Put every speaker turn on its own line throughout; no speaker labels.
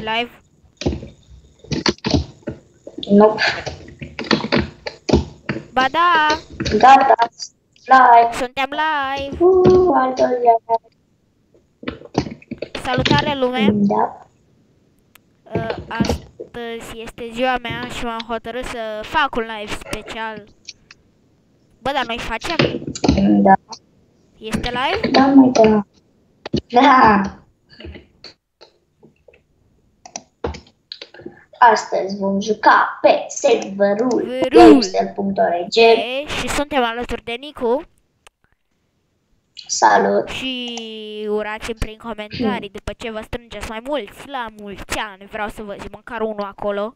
live?
Nu.
Ba da!
Gata, live.
Suntem live!
Al doilea.
Salutare lume!
Da.
Astăzi este ziua mea și m-am hotărât să fac un live special. Bă, dar noi facem?
Da.
Este live?
Da, mai da. Da. Astăzi vom juca pe serverul Gamestel.org
și suntem alături de Nicu.
Salut!
Și urați-mi prin comentarii după ce vă strângeți mai mulți la mulți ani. Vreau să văd măcar unul acolo.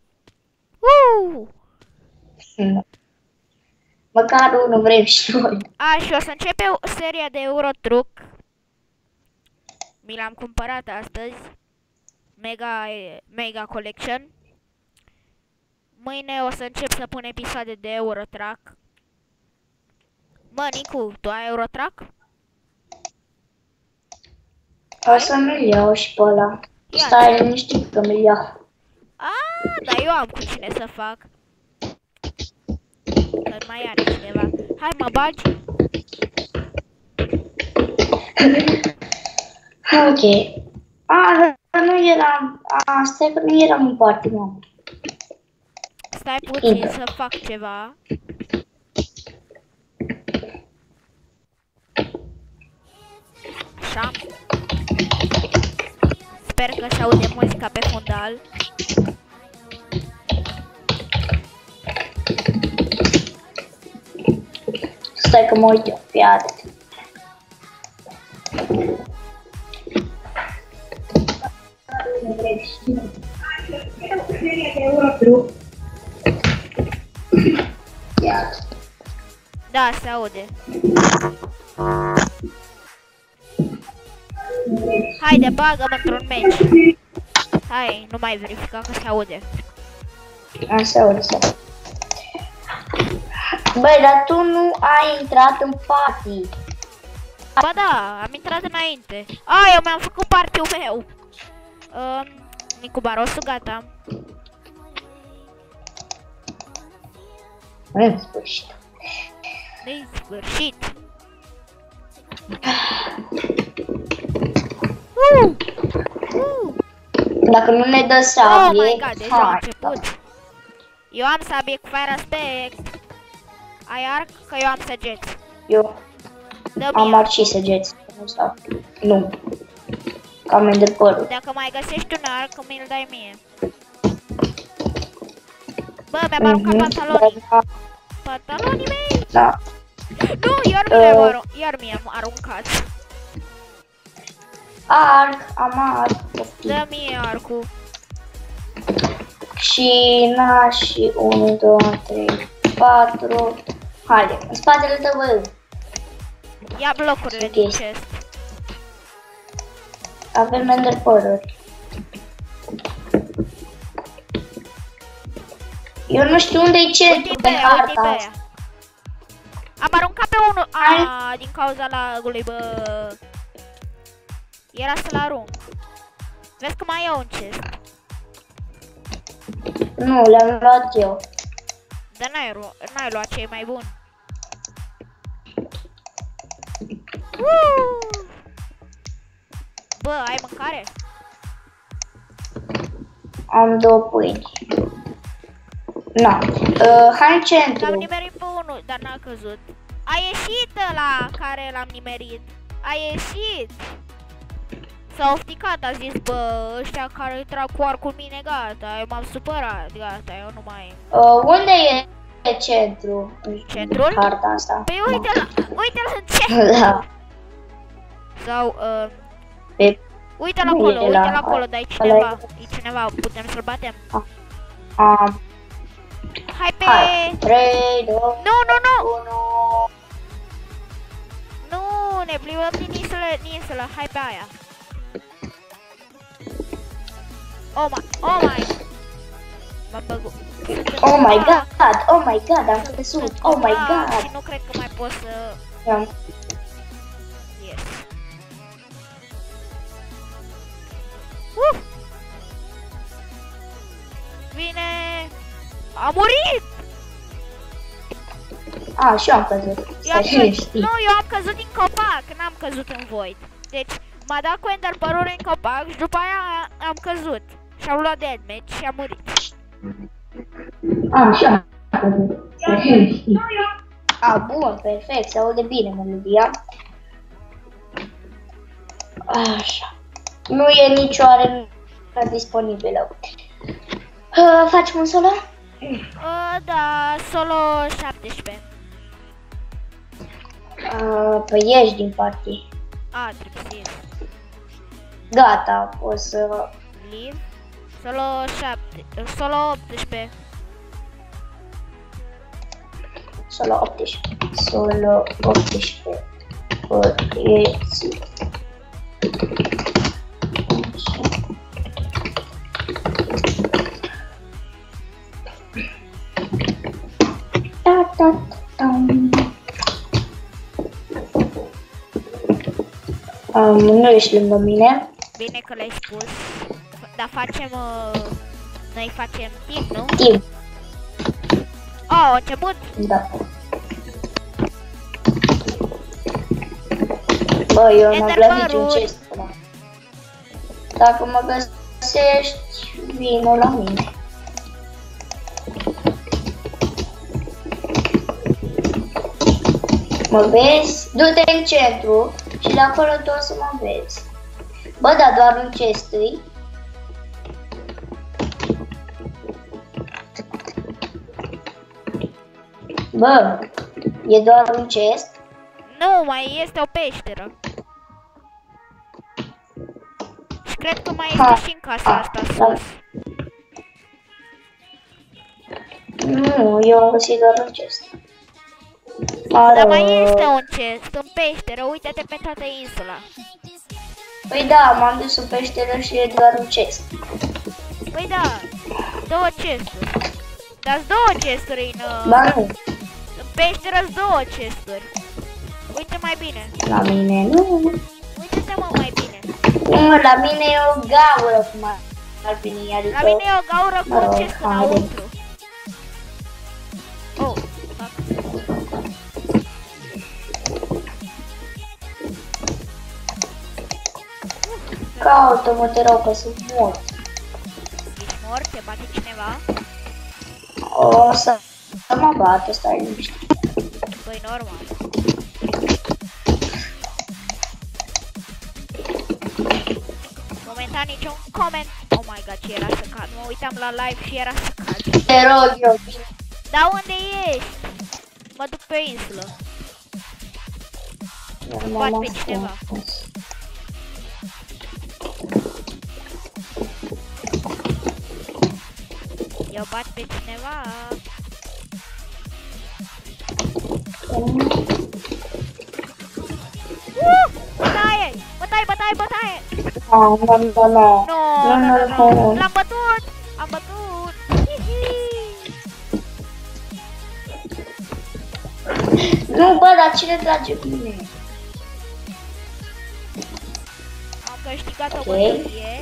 Măcar unul vrem și noi.
Și o să începe o serie de Euro Truck. Mi l-am cumpărat astăzi. Mega Collection. Mâine o să încep să pun episoade de Euro Truck. Mă, Nicu, tu ai Euro Truck?
O să nu-l iau și pe ăla. Stai liniștit că mi-l iau.
Dar eu am cu cine să fac. Că mai are cineva. Hai, mă bagi.
Ok. Dar nu eram... stai că nu eram în party, mă.
Stai puțin să fac ceva. Așa. Sper că se aude muzica pe fundal.
Stai că mă uit eu, fii atent.
Da, se aude. Haide, bagă-mă într-un match. Hai, nu mai verifica că se aude.
Se aude, se aude. Băi, dar tu nu ai intrat în party.
Ba da, am intrat înainte. Eu mi-am făcut party-ul meu. Nicu Barosu, gata.
În sfârșit.
În sfârșit.
Dacă nu ne dă sabie,
oh my god, deja a început. Eu am sabie cu fire aspect. Ai arc? Că eu am săgeți.
Eu am arc și săgeți. Nu. Cam de părul.
Dacă mai găsești un arc, mi-l dai mie. Bă, mi-am aruncat pantalonii. Pantalonii mei!
Da.
Nu, iar mi-am aruncat.
Arc, am arc.
Dă mie arcul.
Și na și 1, 2, 3, 4. Haide, în spatele tău, bă.
Ia blocurile din chest.
Avem enderpearl-uri. Eu nu știu unde-i centru pe harta asta.
Am aruncat pe unul. Din cauza lagului, bă. Era să-l arunc. Vezi că mai iau un chest.
Nu, le-am luat eu.
Dar n-ai luat ce e mai bun. Bă, ai mâncare?
Am 2 pâini. Na, hai în centru.
L-am nimerit pe unul, dar n-a căzut. A ieșit ăla care l-am nimerit. A ieșit. S-a ofticat, a zis, bă, ăștia care trag cu arcul mine, gata, eu m-am supărat, gata, eu nu mai...
Unde e centru?
Centrul?
Harta asta.
Păi uite-l în centru!
Da.
Sau, uite-l acolo, dar e cineva, putem să-l batem? Hai pe...
3, 2,
Nu!
1.
Nu, ne plimbăm din insulă, hai pe aia. Oh my. M-am băgut.
Oh my god, am căzut. Oh my god.
Și nu cred că mai pot să... Yes. A murit!
A, și eu am căzut.
Nu, eu am căzut din copac, n-am căzut în void. Deci m-a dat cu ender păruri în copac și după aia am căzut. Și am luat deathmatch și am murit.
A, și eu am căzut. A, bun, perfect, se aude bine melodia. Așa. Nu e nicio arenă disponibilă. Facem un solo?
Da, solo 17.
Păi ieși din party.
A, trebuie să ies.
Gata, o să...
Leave. Solo 18.
Solo 18. Solo 18. Ieși. Nu ești lângă mine.
Bine că l-ai spus. Dar facem... noi facem timp, nu?
Timp.
Oh, a început?
Da. Bă, eu n-am plătit niciun chest până. Dacă mă găsești, vino la mine. Mă vezi? Du-te în centru și de acolo tu o să mă vezi. Bă, da, doar un chest-ui. Bă, e doar un chest?
Nu, mai este o peșteră. Și cred că mai este și în casa asta sus.
Nu, eu am găsit doar un chest.
Dar mai este un chest în peșteră, uite-te pe toată insula.
Păi da, m-am dus în peșteră și e doar un chest.
Păi da, două chesturi. Dar-s două chesturi
Ba nu.
În peșteră-s două chesturi. Uite mai bine.
La mine nu.
Uite-te mă mai bine.
Nu, la mine e o gaură cum ar veni, adică...
La mine e o gaură cu un chest înăuntru. Oh, fac.
Caută-mă, te rog, că sunt mort.
Ești mort? Te bate cineva?
O să mă bată, stai liniștit.
Păi normal. Momentan niciun coment. Oh my god, ce era să cad. Mă uitam la live și era să cad.
Te rog eu, bine.
Dar unde ești? Mă duc pe insulă. Bat pe cineva. Eu bat pe cineva. Bătaie! Bătaie, bătaie, bătaie! Nu, l-am bătut! Am bătut!
Nu, bă, dar cine trage cu mine?
Am câștigat o bătălie.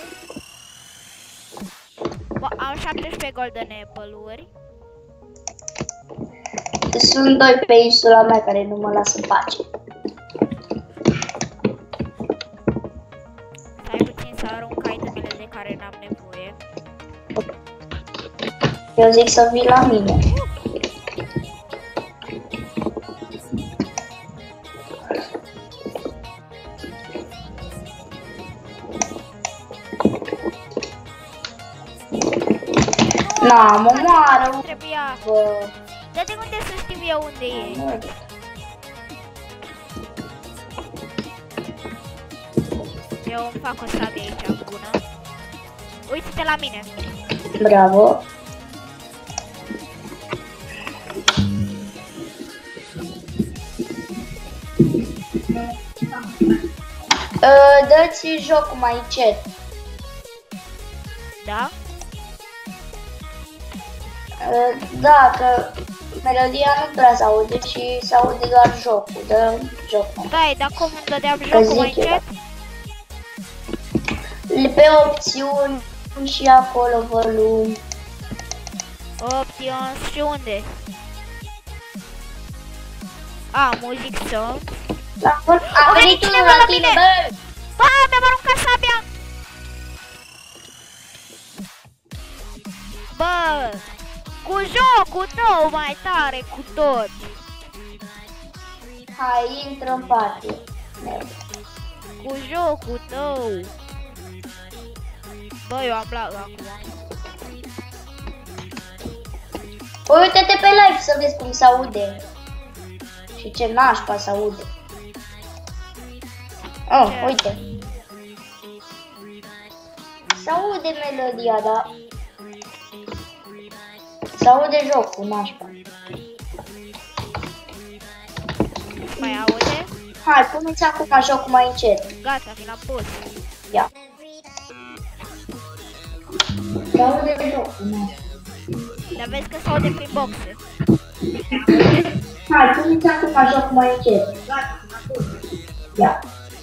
Am 17 golden apple-uri.
Sunt doi pe insula mea care nu mă lasă în pace.
Stai puțin să arunc itemele de care n-am nevoie.
Eu zic să vii la mine. Na, mă moară,
Trebuia.
bă.
Dar de unde să știu eu unde e? Eu îmi fac o sabie aici bună. Uite-te la mine.
Bravo. Dă-ți jocul mai încet.
Da?
Da, că melodia nu prea se aude, ci se aude doar jocul. Dă jocul.
Da, dar cum îmi dădeam jocul mai încet?
Pe opțiuni și acolo volum.
Options și unde? A, music song.
A venit unul la tine, bă!
Bă, mi-am aruncat sabia! Bă, cu jocul tău mai tare cu tot.
Hai, intră în party.
Cu jocul tău. Bă, eu am lag acum.
Păi uite-te pe live să vezi cum se aude. Și ce nașpa se aude. Oh,
Ce?
uite. Se aude melodia, dar se aude jocul, nașpa.
Mai aude?
Hai, puneți acum jocul mai încet.
Gata, mi l-am pus.
Ia. Se aude jocul, nașpa.
Dar vezi că se aude prin boxe.
Hai, puneți acum jocul mai încet. Ia.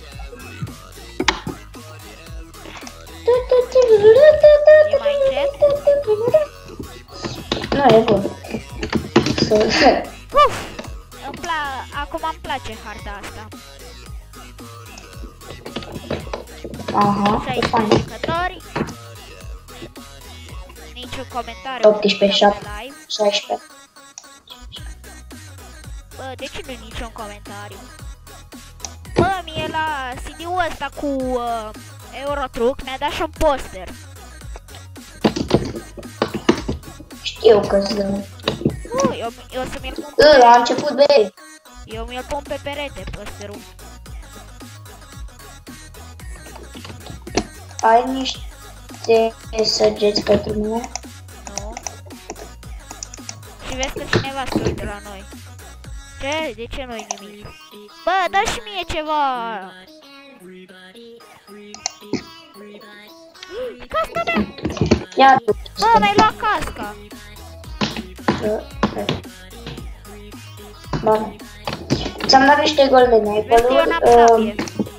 E mai încet?
Nu, e bun.
Uf! Acum îmi place harta asta.
Aha, e
16
fain.
jucători. Niciun comentariu.
18, 7,
pe live.
16.
Bă, de ce nu niciun comentariu? Bă, mie la CD-ul ăsta cu Eurotruck mi-a dat și un poster.
Știu că-ți dă.
Nu, eu să mi-l pun
A început de...
Eu mi-l pun pe perete, posterul.
Ai niște săgeți pentru mine?
Nu. Și vezi că cineva se uită la noi. Ce? De ce nu-i nimic? Bă, dă și mie ceva! Casca mea!
Ia
Bă, mi-ai luat casca!
Bă, ți-am dat niște goldene
Vezi că eu n-am sabie.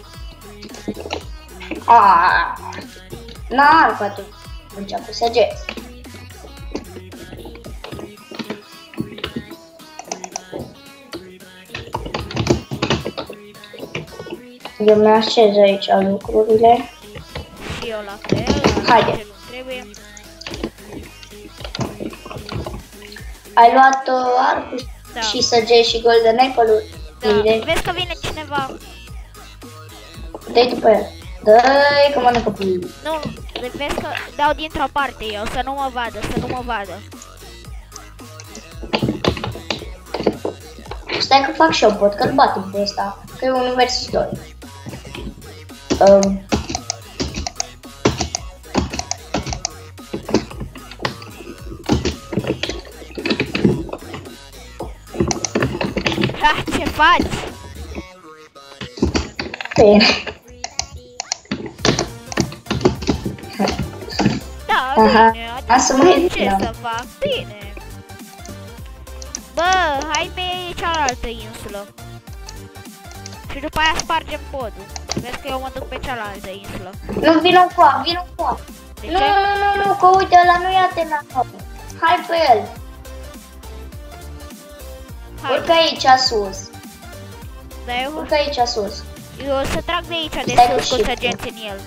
N-ar poate cu săgeți. Eu mi-așez aici lucrurile.
Și eu la fel,
Haide.
ce nu trebuie.
Ai luat arcul
Da.
și săgeți și golden apple-uri?
Da,
Bine.
vezi că vine cineva.
Dă-i după el. Dă-i că mănâncă pui.
Nu, vezi că dau dintr-o parte eu, să nu mă vadă, să nu mă vadă.
Stai că fac și eu pot, că-l batem pe ăsta. Că e 1 versus 2.
Ce faci?
Bine.
Da,
Aha.
bine,
Asta
adică
mai
ce
da.
să fac? Bine. Bă, hai pe cealaltă insulă. Și după aia spargem podul. Vezi că eu mă duc pe cealaltă insulă.
Nu, vină cu a, vină cu a.
De
Nu,
ce?
nu, că uite, ăla nu ia Atena. Hai pe el. Urcă
Hai,
aici sus.
dar
Urcă aici sus.
eu o să trag de aici de
Stai cu
sus cu
shift-ul.
săgeți în el.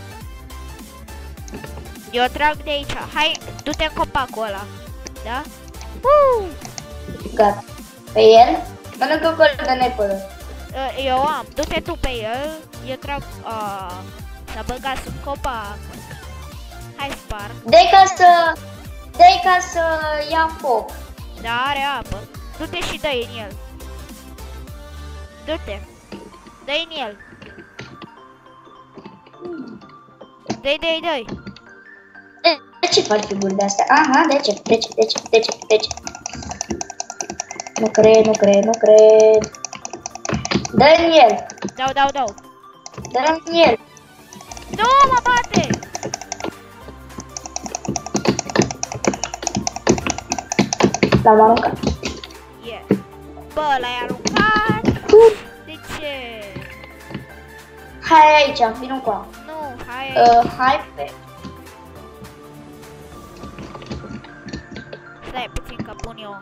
Eu trag de aici. Hai, du-te în copacul ăla. Da?
Gata. Pe el? Mănâncă golden apple.
Eu am. Du-te tu pe el. Eu trag... S-a băgat sub copac. Hai, sparg.
Dă-i ca să ia foc.
Da, are apă. Du-te și dă-i în el. Du-te. Dă-i în el. Dă-i.
De ce faci figuri de astea? Aha, de ce? Nu cred. Dă în el.
Dau.
Dă în el.
Nu, mă bate!
L-am aruncat.
Yeah. Bă, l-ai aruncat? De ce?
Hai aici, vină cu a.
Nu, hai.
Hai pe...
Stai puțin că pun eu.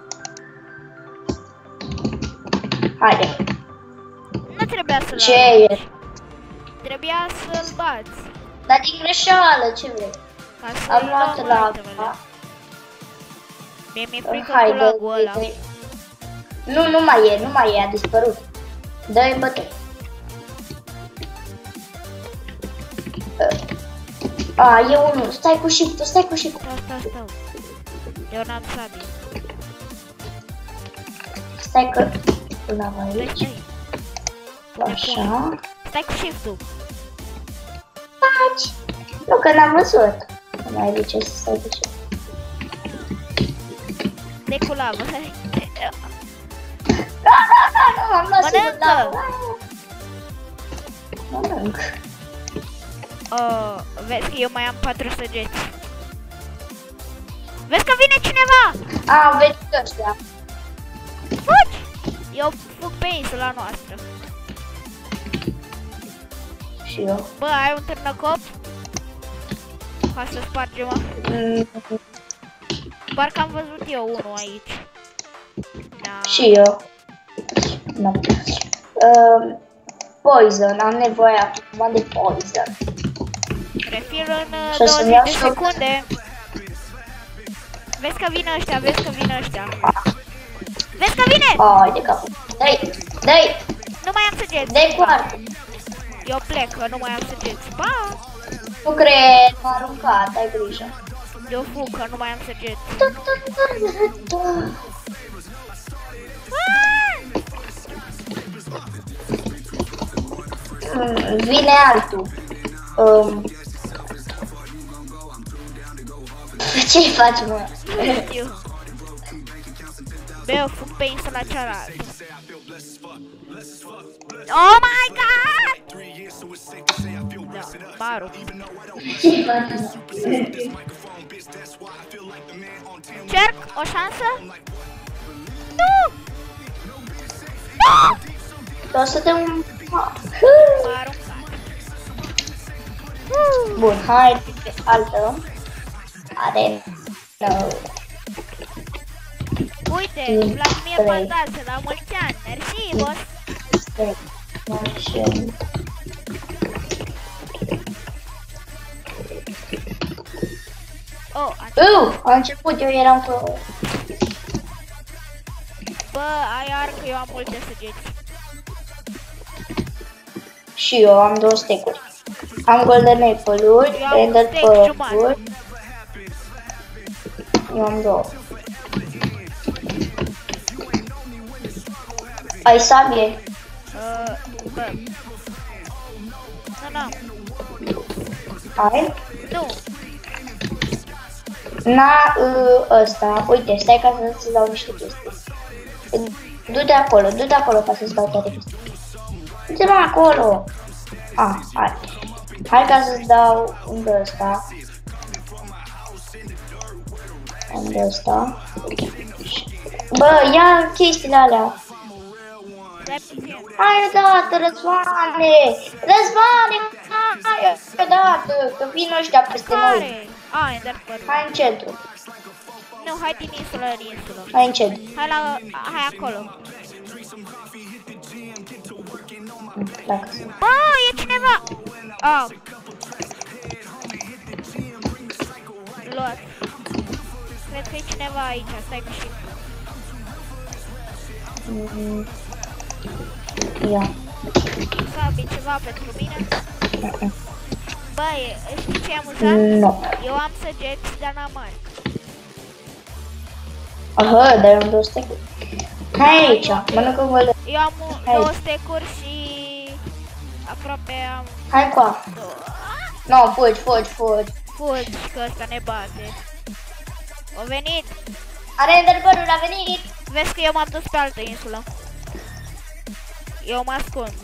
Haide.
Nu trebuia să-l
Ce
arunci.
e?
Trebuia să-l bați.
Dar din greșeală, ce vrei?
Ca să
Am luat la apa.
Mie mi-e frică
Hai,
cu lagul ăla.
Nu, nu mai e, a dispărut. Dă-i bătăi. A, e unul, stai cu shift-ul, stai cu shift-ul.
Stau. Eu n-am sabii.
Stai că l-am aici.
Stai.
Așa.
Stai cu shift-ul.
Faci? Nu, că n-am văzut. Nu mai de ce să stai cu shift.
Dai cu lavă.
Nu, am luat sigur
Mănâncă!
lavă. Mănânc.
Vezi că eu mai am 4 săgeți. Vezi că vine cineva!
A, vezi ăștia.
Fugi! Eu fug pe insula noastră.
Și eu.
Bă, ai un târnăcop? Ca să spargem. Parcă am văzut eu unul aici. Da.
Și eu. No. Poison, am nevoie acum de poison.
Refill în
Și o să-mi
20
iau
de
și
secunde. Vezi că vin ăștia, vezi că vin ăștia. Vezi că vine!
Ai de capul. Dai!
Nu mai am săgeți.
Dai cu artă.
Eu plec, că nu mai am săgeți. Pa!
Nu cred, m-a aruncat, ai grijă.
Eu fug, că nu mai am săgeți.
Vine altul. Ce faci, mă?
Nu știu. Bă, eu fug pe insula cealaltă. Oh my god! Da, baru.
Ce faci, mă?
Cerc o șansă? Nu! Nu!
O să te un...
M-a aruncat.
Bun, hai pe altă. Are... No.
Uite, Vladimir Băltață, la mulți ani. Mersi, boss. Oh,
A început, eu eram cu...
bă, ai arc, eu am multe săgeți.
Și eu am 2 stecuri. Am golden apple-uri,
Eu am un
ender
stec jumătate.
pearl-uri. Eu am 2. Ai sabie?
Bă. Nu.
Ai?
Nu.
Na, ăsta. Uite, stai ca să-ți dau niște chestii. Du-te acolo ca să-ți dau toate chestii. Du-te mă acolo. Hai. Hai ca să-ți dau un de ăsta. Un de ăsta. Bă, ia chestiile alea. Hai odată, Răzvane! Răzvane! Hai odată, că vin ăștia peste noi.
Care? Ender Pearl.
Hai în centru.
Nu, hai din insulă în insulă.
Hai în centru.
Hai acolo.
Dacă
Bă, e cineva! Luat. Cred că e cineva aici, stai cu și.
ia.
Sabi, ceva pentru mine? Bă, știi ce e amuzant?
Nu.
Eu am săgeți, dar n-am arc.
Aha, dar am 2 stecuri. Hai aici, mănâncă golden.
Eu am 2 stecuri și aproape am...
Hai cu a. No, fugi.
Fugi, că ăsta ne bate. A venit.
Are enderpearl-ul, a venit.
Vezi că eu m-am dus pe altă insulă. Eu mă ascund.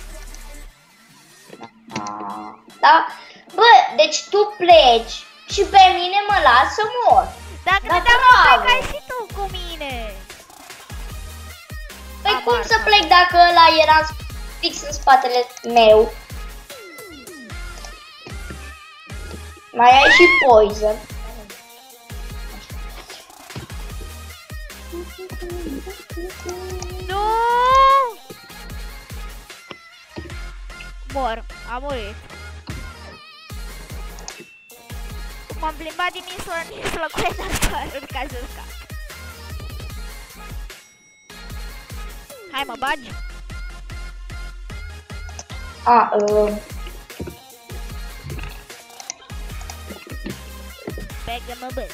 Da? Bă, deci tu pleci și pe mine mă las să mor.
Dacă
Da,
credeam că
bravo.
plecai și tu cu mine.
Păi
Am
cum
arca.
să plec dacă ăla era fix în spatele meu? Mai ai și poison.
Nu! Mor, am murit. M-am plimbat din insulă în insulă cu enașoarul ca să scap. Hai mă bagi? Pegă-mă bă.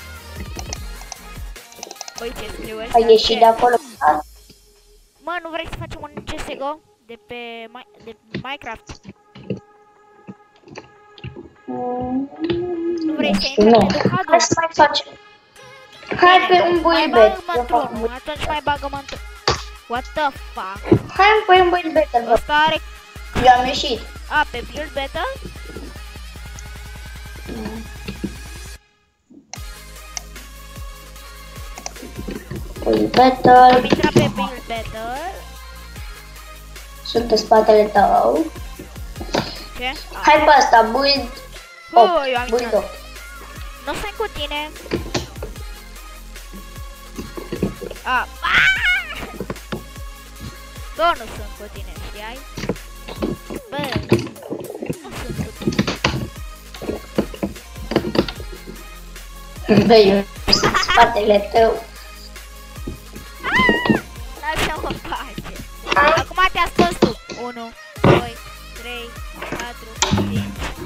Uite ce scriu ăsta.
Ai ieșit de acolo?
Mă, nu vrei să facem un CSGO? De pe Minecraft? Nu vrei să intrăm pe Ducado?
Hai să mai facem. Hai pe un builbet.
Atunci mai bagă-mă într-un. What the fuck?
Hai pe un build battle.
Ăsta are...
Eu am ieșit.
A, pe build battle?
Build battle.
Am intrat pe build battle.
Sunt în spatele tău.
Ce?
Hai pe asta, build 8.
Eu am
Build
intrat.
8.
Nu sunt cu tine. Bă, nu sunt cu tine, știai? Bă, nu sunt cu tine.
Bă, eu sunt în spatele tău.
Lasă-mă în pace. Acum te-a spus tu. 1, 2, 3, 4, 5,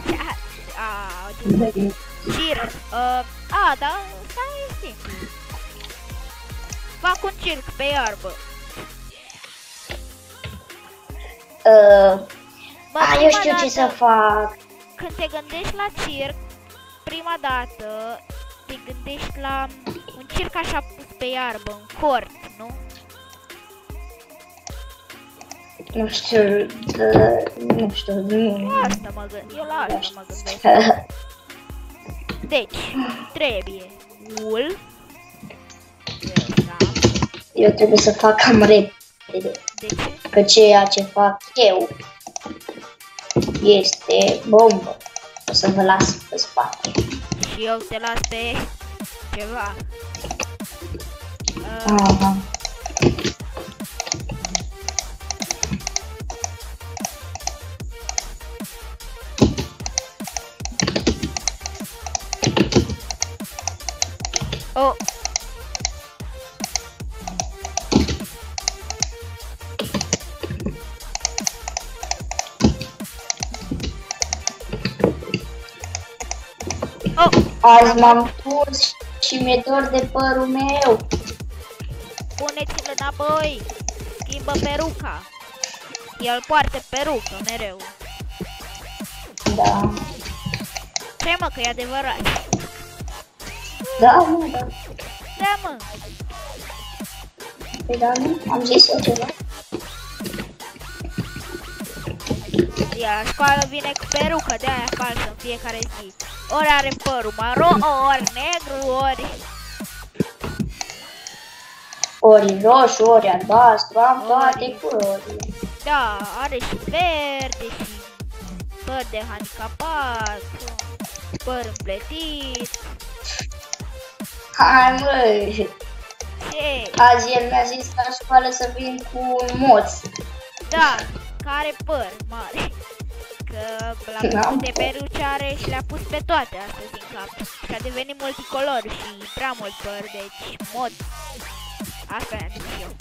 6. Circ. Da, stai simplu. Fac un circ pe iarbă.
Eu știu ce să fac.
Când te gândești la circ, prima dată te gândești la un circ așa pus pe iarbă, în cort, nu?
Nu știu, nu.
Asta mă gândesc, eu la asta mă gândesc. Deci, trebuie wool.
Eu trebuie să fac cam repede.
De ce?
Că ceea ce fac eu este bombă. O să vă las pe spate.
Și eu te las pe ceva.
Aha.
Oh.
Azi m-am pus și mi-e dor de părul meu.
Puneți-l înapoi. Schimbă peruca. El poartă perucă mereu.
Da.
Ce mă, că e adevărat.
Da, mă, da.
Da, mă.
Păi da, nu? Am zis eu ceva.
Ea școală vine cu perucă, de-aia falsă în fiecare zi. Ori are părul maro, ori negru,
ori roșu, ori albastru, am toate culorile.
Da, are și verde și păr de handicapat, păr împletit.
Hai, măi!
Ce?
Azi el mi-a zis la școală să vin cu un moț.
Da, care păr mare. Că l-a pus de peruce are și le-a pus pe toate astăzi în cap. Și a devenit multicolor și prea mult păr, deci mod. Asta i-am zis eu.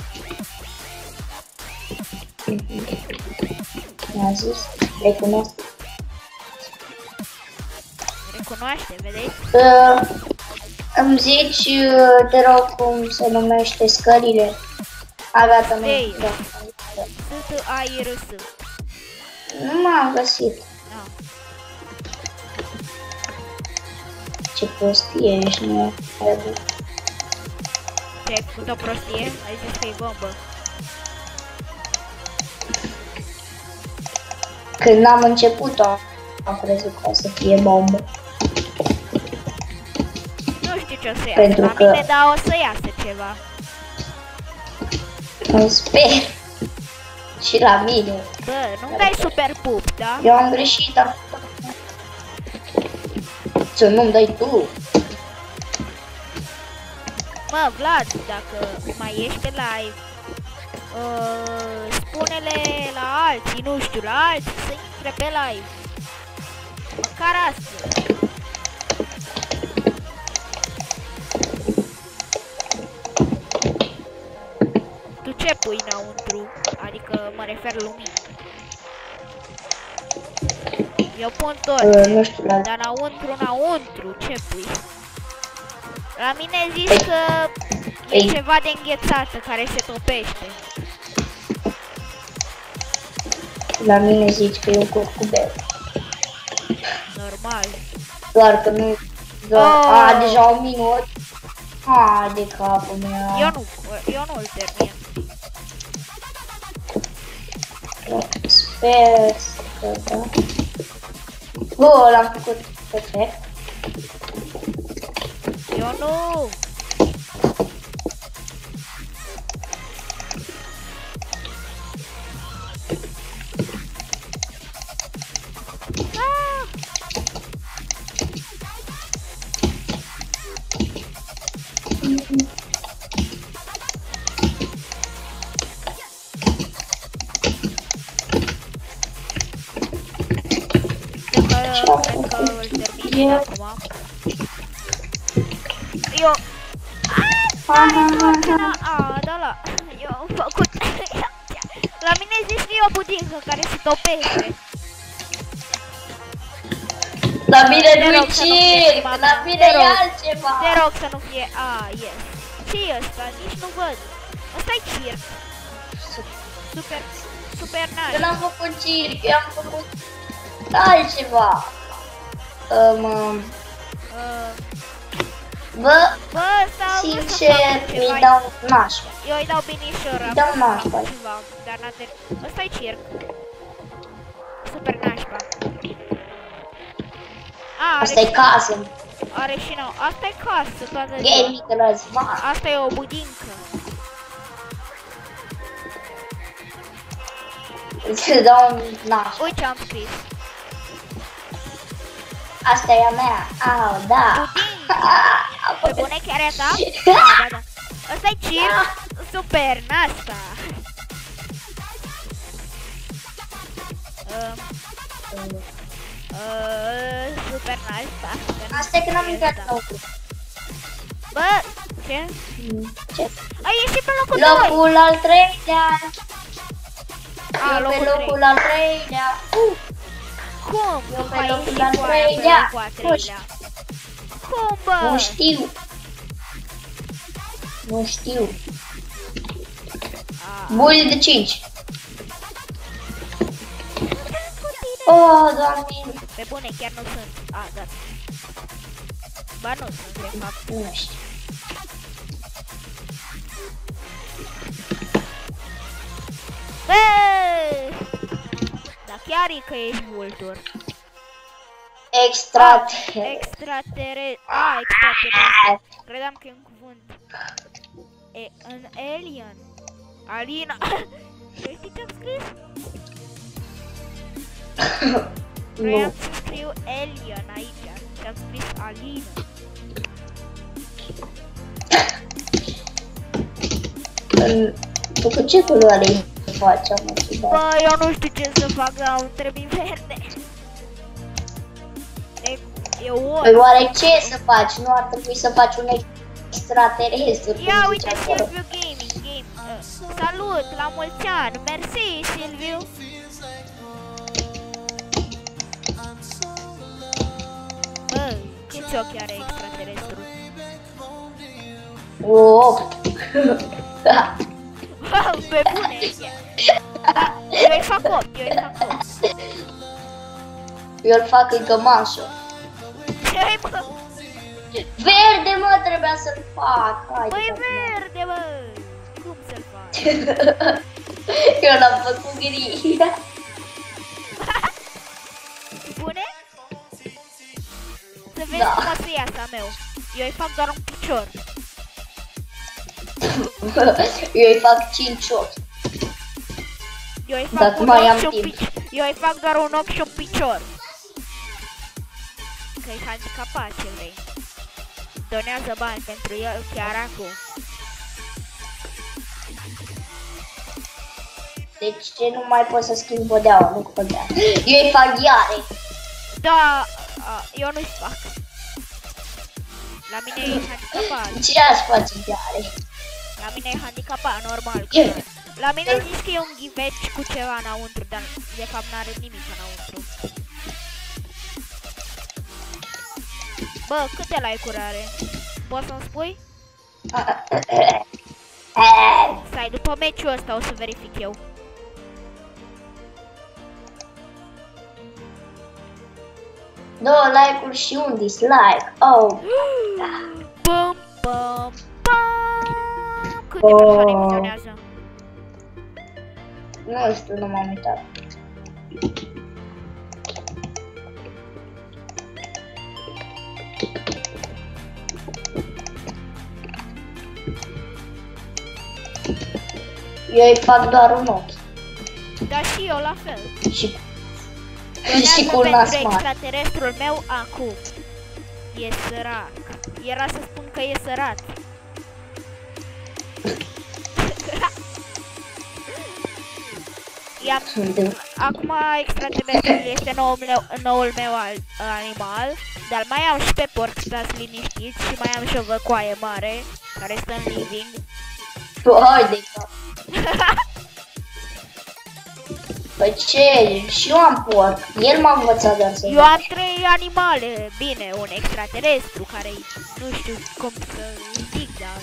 Mi-a zis, recunosc.
Recunoaște, vedeți?
Îmi zici, te rog, cum se numește scările? A, gata,
Ei.
da.
S-T-A-I-R-S.
Nu m-am găsit.
Da.
Ce prostie ești, nu?
Ce ai făcut o prostie? Ai zis că e bombă.
Când am început-o, am crezut că o să fie bombă.
Nu știu ce o să iasă
Pentru
la
că-
mine, dar o să iasă ceva.
Îmi sper. Și la mine.
Bă, nu dai super pup, da?
Eu am greșit, dar... Să nu-mi dai tu.
Mă, Vlad, dacă mai ești pe live, Spune-le la alții, nu știu, la alții să intre pe live. Măcar astăzi. Tu ce pui înăuntru? Adică mă refer lumini. Eu pun tot,
Nu știu,
dar înăuntru, ce pui? La mine zici că e ceva de înghețată care se topește.
La mine zici că e un curcubel.
Normal.
Doar că nu... deja 1 minut. De capul meu.
Eu nu-l termin.
Sper că da. Bă, l-am făcut perfect.
Eu nu. Cred că îl termin acum. Eu... Eu am făcut... La mine zici că e o budincă care se topește.
La mine nu-i circ, la mine e altceva.
Te rog să nu fie... yes. Ce-i ăsta? Nici nu văd. Ăsta-i circ. Super nice.
Eu n-am făcut circ, eu am făcut altceva. Bă, sincer, îi dau nașpa.
Eu îi dau binișor.
Îi dau nașpa.
Dar ăsta-i circ. Super nașpa.
Asta-i casă.
Are și nou. Asta-i casă toată ziua.
Gaming Răzvan.
Asta e o budincă.
Îți dau un nașpa.
Uite ce am scris.
Asta e a mea. Da.
Pe bune chiar e a ta? Da. Ăsta-i circ. Super nașpa. Super nașpa.
Asta e că n-am intrat înăuntru.
Bă, ce?
Ce?
Ai ieșit pe locul 2.
Locul al 3-lea. Eu pe
locul
locul al 3-lea.
Cum?
Eu pe
Ai
locul
ieșit
al
cu aia pe
3-lea.
locul al 3-lea? Cum, bă?
Nu știu. Nu știu. Bully de 5. Doamne.
Pe bune, chiar nu sunt. Da. Ba nu sunt, de fapt.
Nu știu.
Dar chiar e că ești vultur.
Extraterestru.
Extraterestru. Credeam că e un cuvânt. În alien. Alina. Știi ce-am scris? Vreau să scriu alien aici. Și-am scris Alina.
Tu cu ce culoare îi faci, mă?
Bă, eu nu știu ce să fac, dar îmi trebuie verde.
Păi oare ce să faci? Nu ar trebui să faci un extraterestru.
Ia uite Silviu Gaming. Salut, la mulți ani. Mersi, Silviu. Bă, câți ochi are extraterestru?
8. Da.
Pe bune. Da, eu îi fac 8,
Eu îl fac în cămașă.
Ce-i, mă?
Verde, mă, trebuia să-l fac.
Băi, verde, mă. Cum să-l fac?
Eu l-am făcut gri.
Bune? Să vezi cum o să iasă a meu. Eu îi fac doar un picior.
Eu îi fac 5 ochi.
Eu îi fac un ochi și un picior. Eu îi fac doar un ochi și un picior. Că-i handicapat, ce vrei. Donează bani pentru el chiar acum.
Deci nu mai pot să schimb bodeaua, nu contează. Eu îi fac ghiare.
Da, eu nu-i fac. La mine e handicapat.
Cine ați face ghiare?
La mine e handicapat, normal. La mine zici că e un ghiveci cu ceva înăuntru, dar de fapt n-are nimic înăuntru. Bă, câte like-uri are? Poți să-mi spui? Stai, după meciul ăsta o să verific eu.
Două like-uri și un dislike. Oh.
Bum, bum, bum. Câte persoane vizionează?
Nu știu, nu m-am uitat. Eu îi fac doar un ochi.
Da, și eu la fel.
Și cu un nas mare.
Extraterestrul meu acum. E sărac. Era să spun că e sărat. Acum extraterestrul este noul meu animal. Dar mai am și pe porc, stați liniștiți. Și mai am și o văcoaie mare care stă în living.
Hai de cap. Păi ce? Și eu am porc. El m-a învățat doar să...
Eu am 3 animale. Bine, un extraterestru care nu știu cum să zic, dar...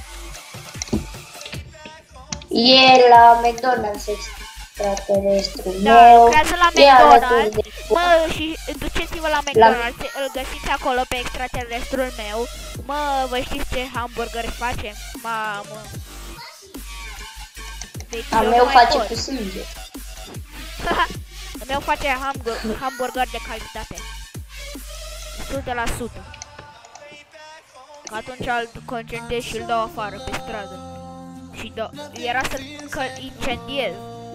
E la McDonald's extraterestru.
Da, lucrează la McDonald's. Mă, și duceți-vă la McDonald's, îl găsiți acolo pe extraterestrul meu. Mă, vă știți ce hamburger face? Mamă. Deci
al meu face cu sânge.
Al meu face hamburger de calitate. 100%. Atunci îl concentrez și îl dau afară pe stradă. Și era să-l incendiez.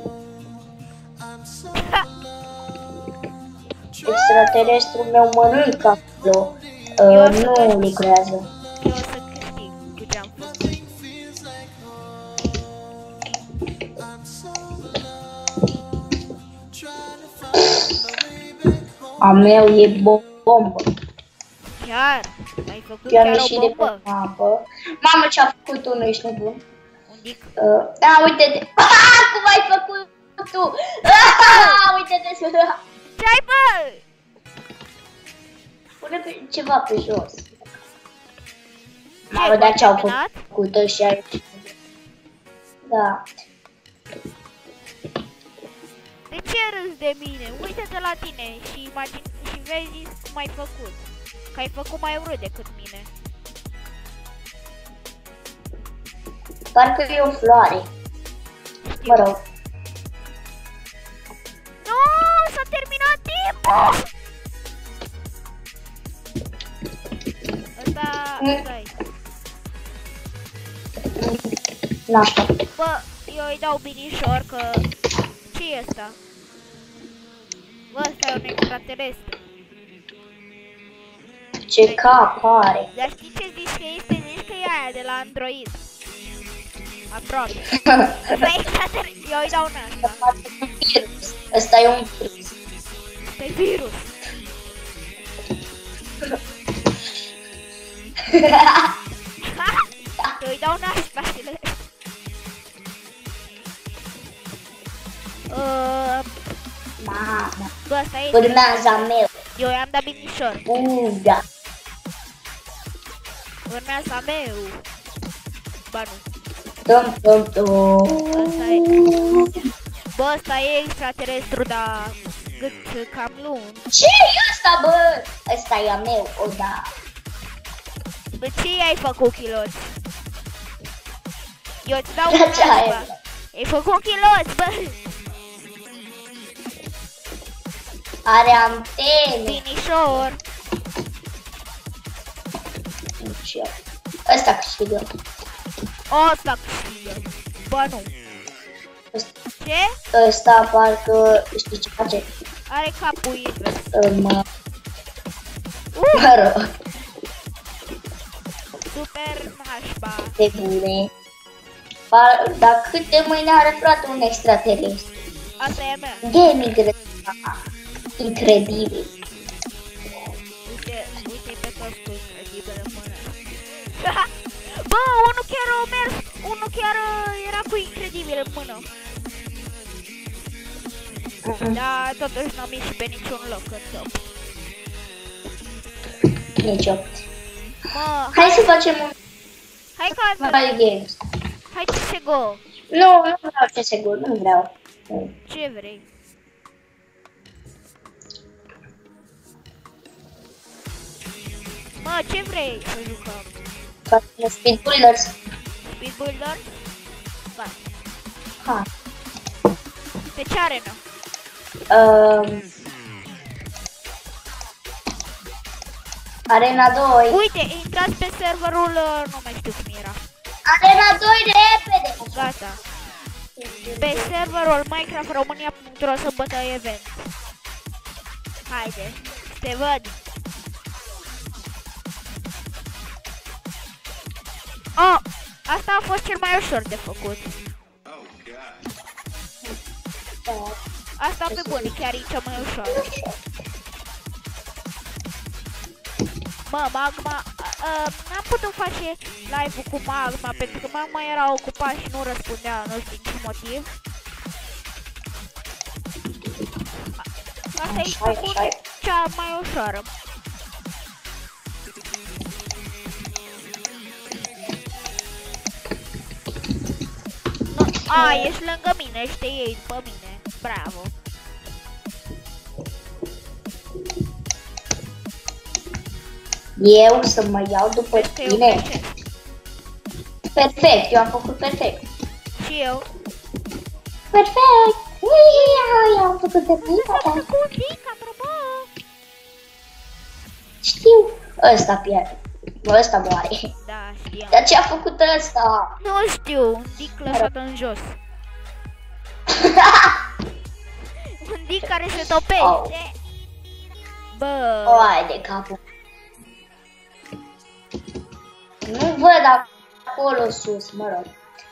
Extraterestrul meu mănâncă acolo. Nu lucrează.
Eu o să câștig cu ce-am făcut.
A meu e bombă.
Chiar? Ai făcut
chiar
chiar
o
bombă?
Mamă, ce-a făcut tu, nu ești nebun?
Un dic.
Da, uite-te. Cum ai făcut tu? Uite-te.
Ce-ai, bă?
Pune ceva pe jos. Mamă, dar ce-au făcut ăștia aici? Da.
De ce râzi de mine? Uite-te la tine și vezi cum ai făcut. Că ai făcut mai urât decât mine.
Parcă e o floare.
Știu.
Mă rog.
Nu, s-a terminat timpul! Ăsta-i.
Nașpa.
Bă, eu îi dau binișor că... Ce e ăsta? Bă, ăsta e un extraterestru.
Ce cap are.
Dar știi ce zici că este? Zici că e aia de la Android. Aproape. Ăsta e extraterestru. Eu îi dau un ăsta.
Ăsta e un virus.
Ăsta e virus. Eu îi dau un ăsta.
Mamă.
Bă, ăsta este.
Urmează a meu.
Eu i-am dat binișor.
Da.
Urmează a meu. Ba nu. Ăsta e. Bă, ăsta e extraterestru, dar gât cam lung.
Ce e ăsta, bă? Ăsta e a meu, o da.
Bă, ce ai făcut, chiloț? Eu îți dau
Ce
un
ai?
asta. Ai făcut chiloț, bă!
Are antene.
Binișor.
Ăsta câștigă.
Ăsta câștigă. Bă, nu. Ce?
Ăsta parcă știi ce face?
Are capul invers.
Mă rog.
Super nașpa.
De bune. Dar câte mâini are, frate, un extraterestru?
Asta e a mea.
Gaming incredibil.
Uite-i pe toți cu incredibil în mână. Bă, unul chiar a mers, unul chiar era cu incredibil în mână. Da, totuși n-am ieșit pe niciun loc în top.
Nici 8.
Mă,
Hai să facem un
hai că
Mobile Games.
hai CSGO.
Nu vreau CSGO, nu vreau.
Ce vrei? Mă, ce vrei să jucăm?
Facem Speed Builders.
Speed Builder? Ba,
Ha.
pe ce arenă?
Arena 2.
Uite, intrați pe serverul, nu mai știu cum era.
Arena 2 repede.
Gata. Pe serverul Minecraft România.ro sâmbătă event. Haide, te văd. Oh, asta a fost cel mai ușor de făcut. Asta pe bune, chiar e cea mai ușoară. Mă, Magma, n-am putut face live-ul cu Magma, pentru că Magma era ocupat și nu răspundea, nu știu din ce motiv. Asta e făcut cea mai ușoară. A, ești lângă mine și te iei după mine. Bravo.
Eu să mă iau după
Vezi că eu
tine.
greșesc.
Perfect, eu am făcut perfect.
Și eu.
Perfect! Ui, am făcut de bine.
S-a făcut Vica, bravo!
Știu. Ăsta pierde. Ăsta moare.
Da, știam.
Dar ce a făcut ăsta?
Nu știu, un dic lăsat în jos. Un dic care se topește. Bă,
Oai de capul. Nu văd acolo sus, mă rog.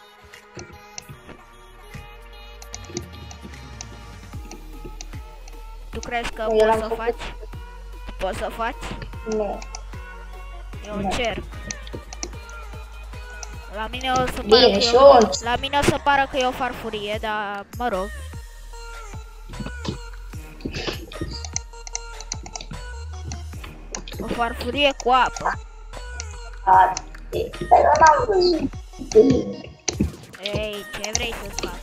tu crezi că
Eu
poți
l-am
să
făcut.
faci? Poți să faci?
Nu.
Eu
Nu.
încerc. La mine o să
Bine,
pară
și
că
eu.
la mine o să pară că e o farfurie, dar mă rog. O farfurie cu apă.
Dar n-am văzut.
Ei, ce vrei să-ți fac?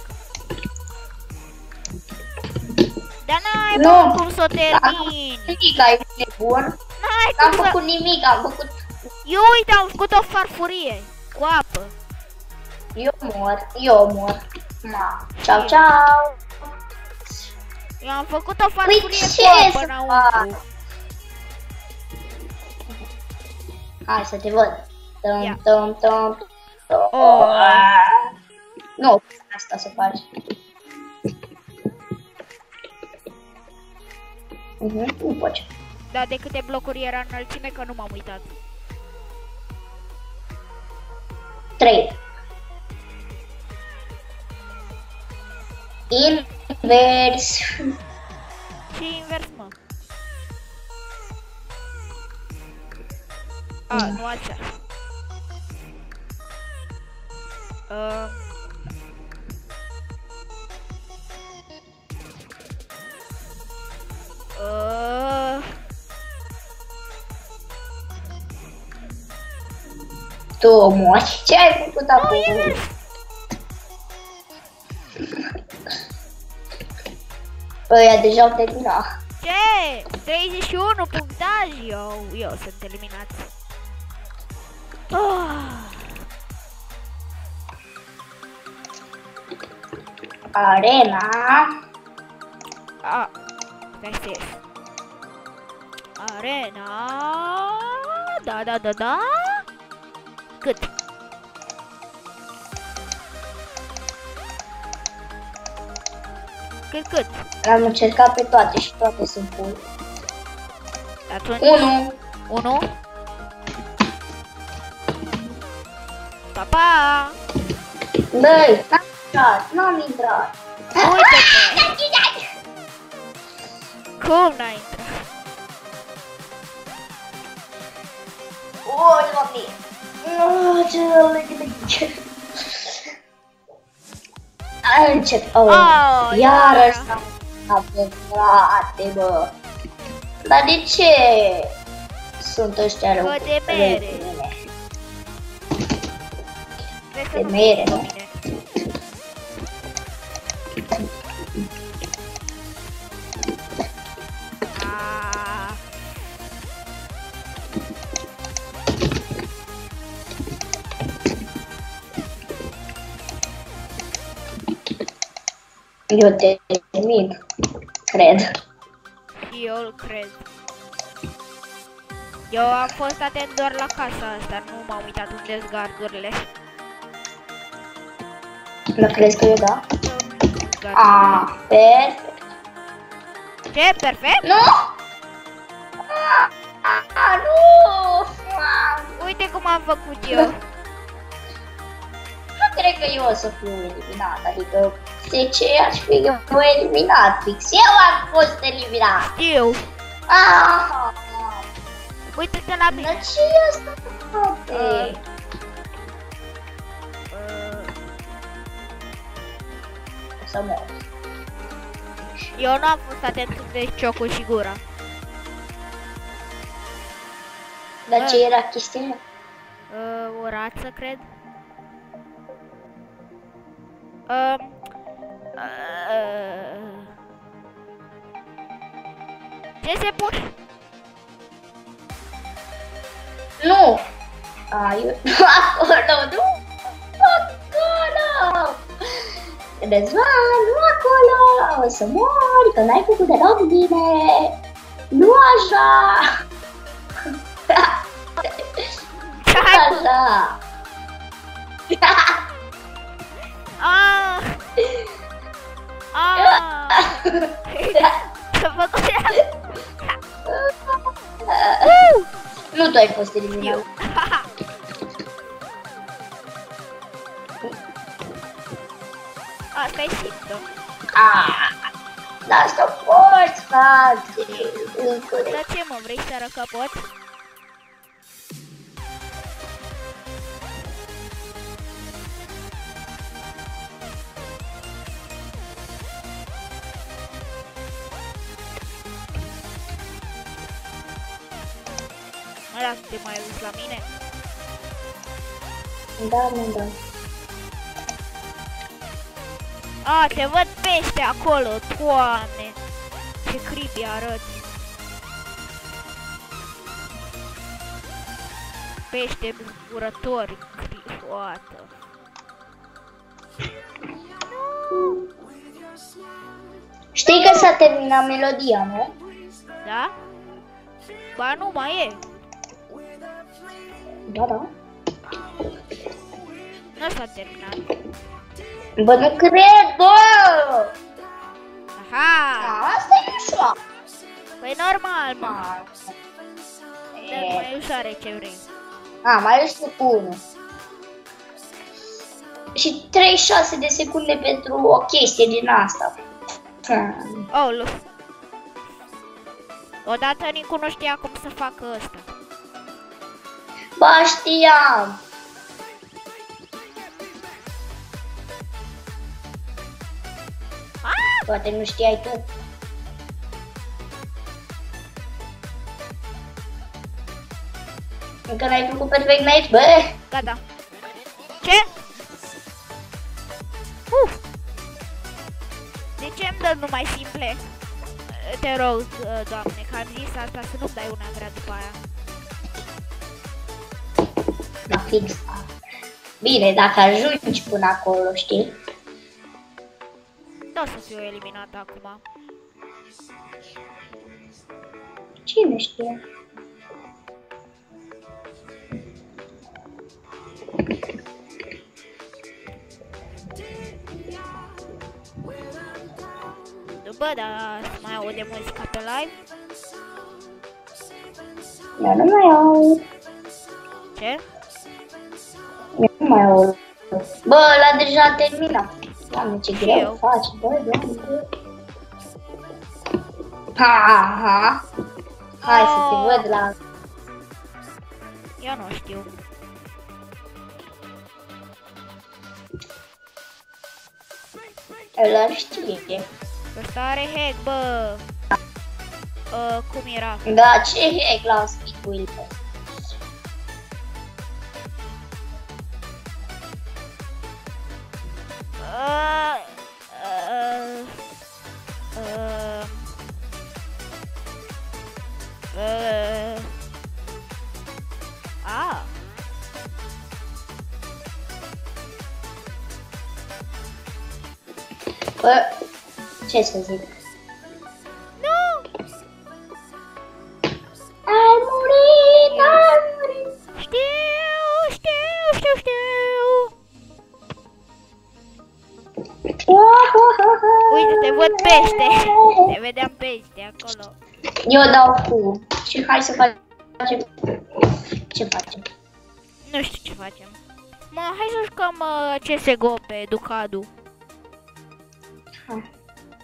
Dar n-ai
Nu.
bă, cum să o termini.
Nimic, ai nebun.
N-ai
N-am
cum să...
făcut nimic, am făcut...
Eu uite, am făcut o farfurie cu apă.
Eu mor. Ma. Ciao, ciao.
Eu am făcut o farfurie
Păi
cu
ce
apă
să
înăuntru.
fac? Hai să te văd.
Ia.
Tom.
Oh.
Nu, asta să faci. Nu poți.
Dar de câte blocuri era înălțime că nu m-am uitat.
3. Invers.
Și invers, mă. A, nu așa.
Tu mori. Ce ai făcut acum? Ăia deja au terminat.
Ce? 31 punctaj? Eu sunt eliminat.
Arena.
Stai să ies. Arena. Da. Cât? Cât?
Am încercat pe toate și toate sunt full.
Atunci
1.
1. Pa, pa!
Băi, n-am intrat.
Uite-te! Cum n-ai intrat?
O, Doamne! Încep. Iarăși am frate, bă. Dar de ce sunt ăștia rău?
Că de mere.
De mere, nu? Eu te termin, cred.
Eu îl cred. Eu am fost atent doar la casa asta, nu m-am uitat unde sunt gardurile.
Nu crezi că eu da?
Gata.
Perfect.
Ce? Perfect?
Nu! Nu!
Uite cum am făcut eu.
Nu cred că eu o să fiu eliminat, adică ce aș fi eu eliminat, fix eu am fost eliminat.
Știu. Uite-te la mine.
Dar ce e asta, frate? O să mor.
Eu nu am fost atent de ciocul și gura.
Dar ce era chestia?
O rață, cred. Ce se pune?
Nu! Eu... Acolo, nu! Acolo! Răzvan, nu acolo! O să mori, că n-ai făcut deloc bine! Nu așa! Așa!
Ce-a făcut ea?
Nu tu ai fost eliminat.
Asta e simplă.
Dar asta poți, frate.
Dar ce mă, vrei să răcăpoți? Ăla să te mai uiți la mine?
Da.
Te văd pește acolo, Doamne! Ce creepy arăți! Pește zburători, crifoată!
Știi că s-a terminat melodia, nu?
Da? Ba nu, mai e!
Da.
Nu s-a terminat.
Bă, nu cred, bă!
Aha!
Asta e ușor.
Păi normal, mă! Dă mai ușoare ce vrei.
Mai este 1. Și 36 de secunde pentru o chestie din asta.
Oh, odată Nicu nu știa cum să facă ăsta.
Ba, știam! Poate nu știai tu. Încă n-ai făcut perfect aici, bă!
Gata. Ce? De ce îmi dă numai simple? Te rog, Doamne, că am zis asta, să nu-mi dai una grea după aia.
Da, fix. Bine, dacă ajungi până acolo, știi?
Da, o să fiu eliminat acum.
Cine știe?
Bă, dar mai aude muzica pe live?
Eu nu mai aud.
Ce?
Eu nu mai aud. Bă, ăla deja terminat. Doamne, ce
Și
greu
eu.
faci, bă, doamne. Ha. Hai să te văd la...
Eu nu știu.
Ăla știe.
Ăsta are hack, bă. Cum era?
Da, ce hack la Speed Wheel? Bă, ce să zic?
Nu!
Ai murit!
Știu! Uite, te văd pește. Te vedeam pește acolo.
Eu dau cu. Și hai să facem... Ce facem?
Nu știu ce facem. Mă, hai să jucăm CSGO pe Ducadu.
Hai.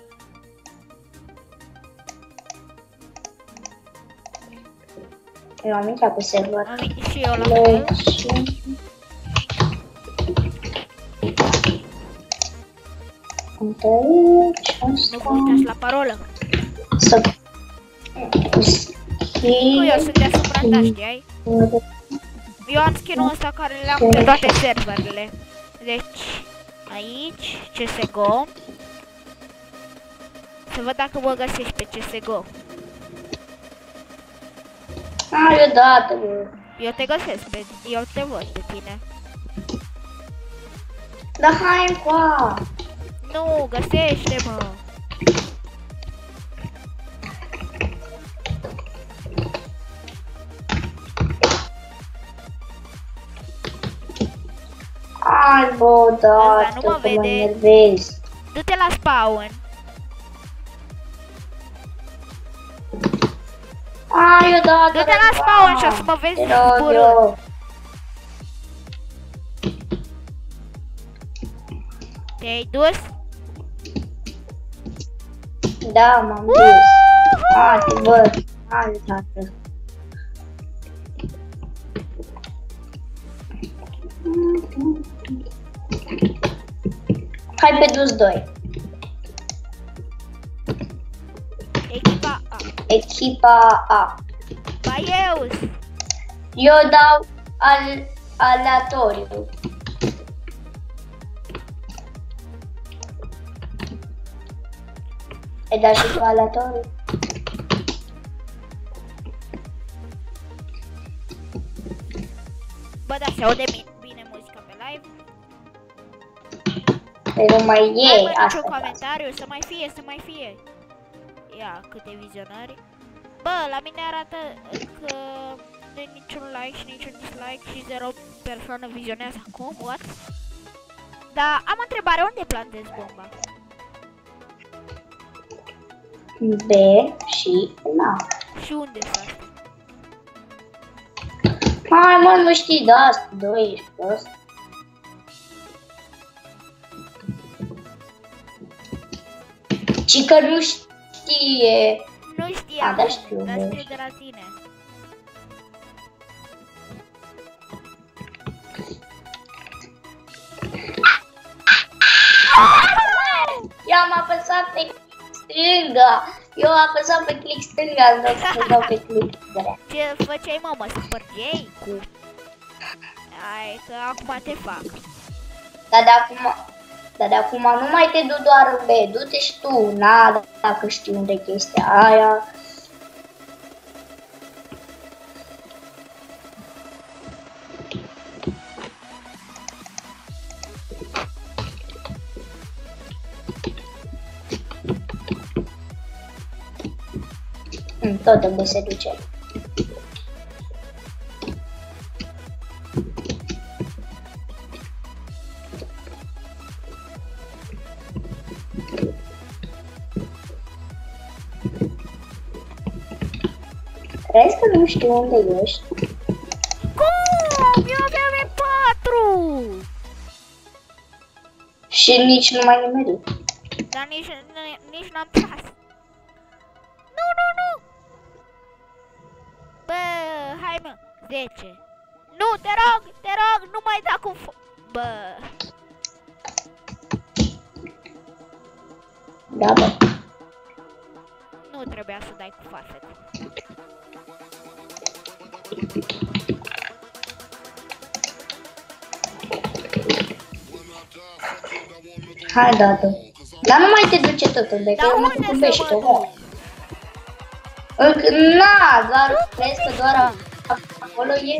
Eu am intrat pe server.
Am venit și eu la fel.
Nu vă
uitați la parolă.
Să...
Eu sunt deasupra ta, știai? Eu am skin-ul ăsta care le-am pe toate serverele. Deci, aici, CSGO. Să văd dacă mă găsești pe CSGO.
Hai odată, bă.
Eu te găsesc, eu te văd pe tine.
Da, hai încoa.
Nu, găsește-mă.
Hai, bă, odată,
nu mă
că mă
vede.
enervezi.
Du-te la spawn.
Hai, odată.
Du-te la spawn și o să mă vezi
Te rog
zburând.
eu.
Te-ai dus?
Da, m-am dus. Hai, te văd. Hai, tată. Hai pe dus 2.
Echipa A.
Echipa A.
Baieus.
Eu dau aleatoriu. Ai dat și tu aleatoriu?
Bă, da, se aude bine muzica pe live.
Păi nu mai e
Hai, mă, un
asta.
comentariu, să mai fie. Ia, câte vizionări. Bă, la mine arată că nu e niciun like și niciun dislike și 0 persoane vizionează acum, what? Dar am o întrebare, unde plantezi bomba?
B și N.
Și unde sunt astea?
Hai, mă, nu știi de asta, 2 ești prost. Ci că nu știe.
Nu știam,
da, știu,
dar
bă.
știu de la tine.
Eu am apăsat pe click stânga. Eu am apăsat pe click stânga, în loc să dau pe click dreapta.
Ce făceai, mă, mă spărgeai cu... Hai, că acum te fac.
Dar de acum nu mai te du doar în B, du-te și tu, na, dacă știi unde e chestia aia. Tot în B se duce. Crezi că nu știu unde ești?
Cum? Eu aveam E4!
Și nici nu mai nimerit.
Dar nici n-am tras. Nu, nu, nu! Bă, hai mă, 10. Nu, te rog, nu mai da cu bă.
Da, bă.
Nu trebuia să dai cu faset.
Hai, dată. Dar nu mai te duce tot unde, că eu mă cupești o. Na, doar crezi că doar acolo e?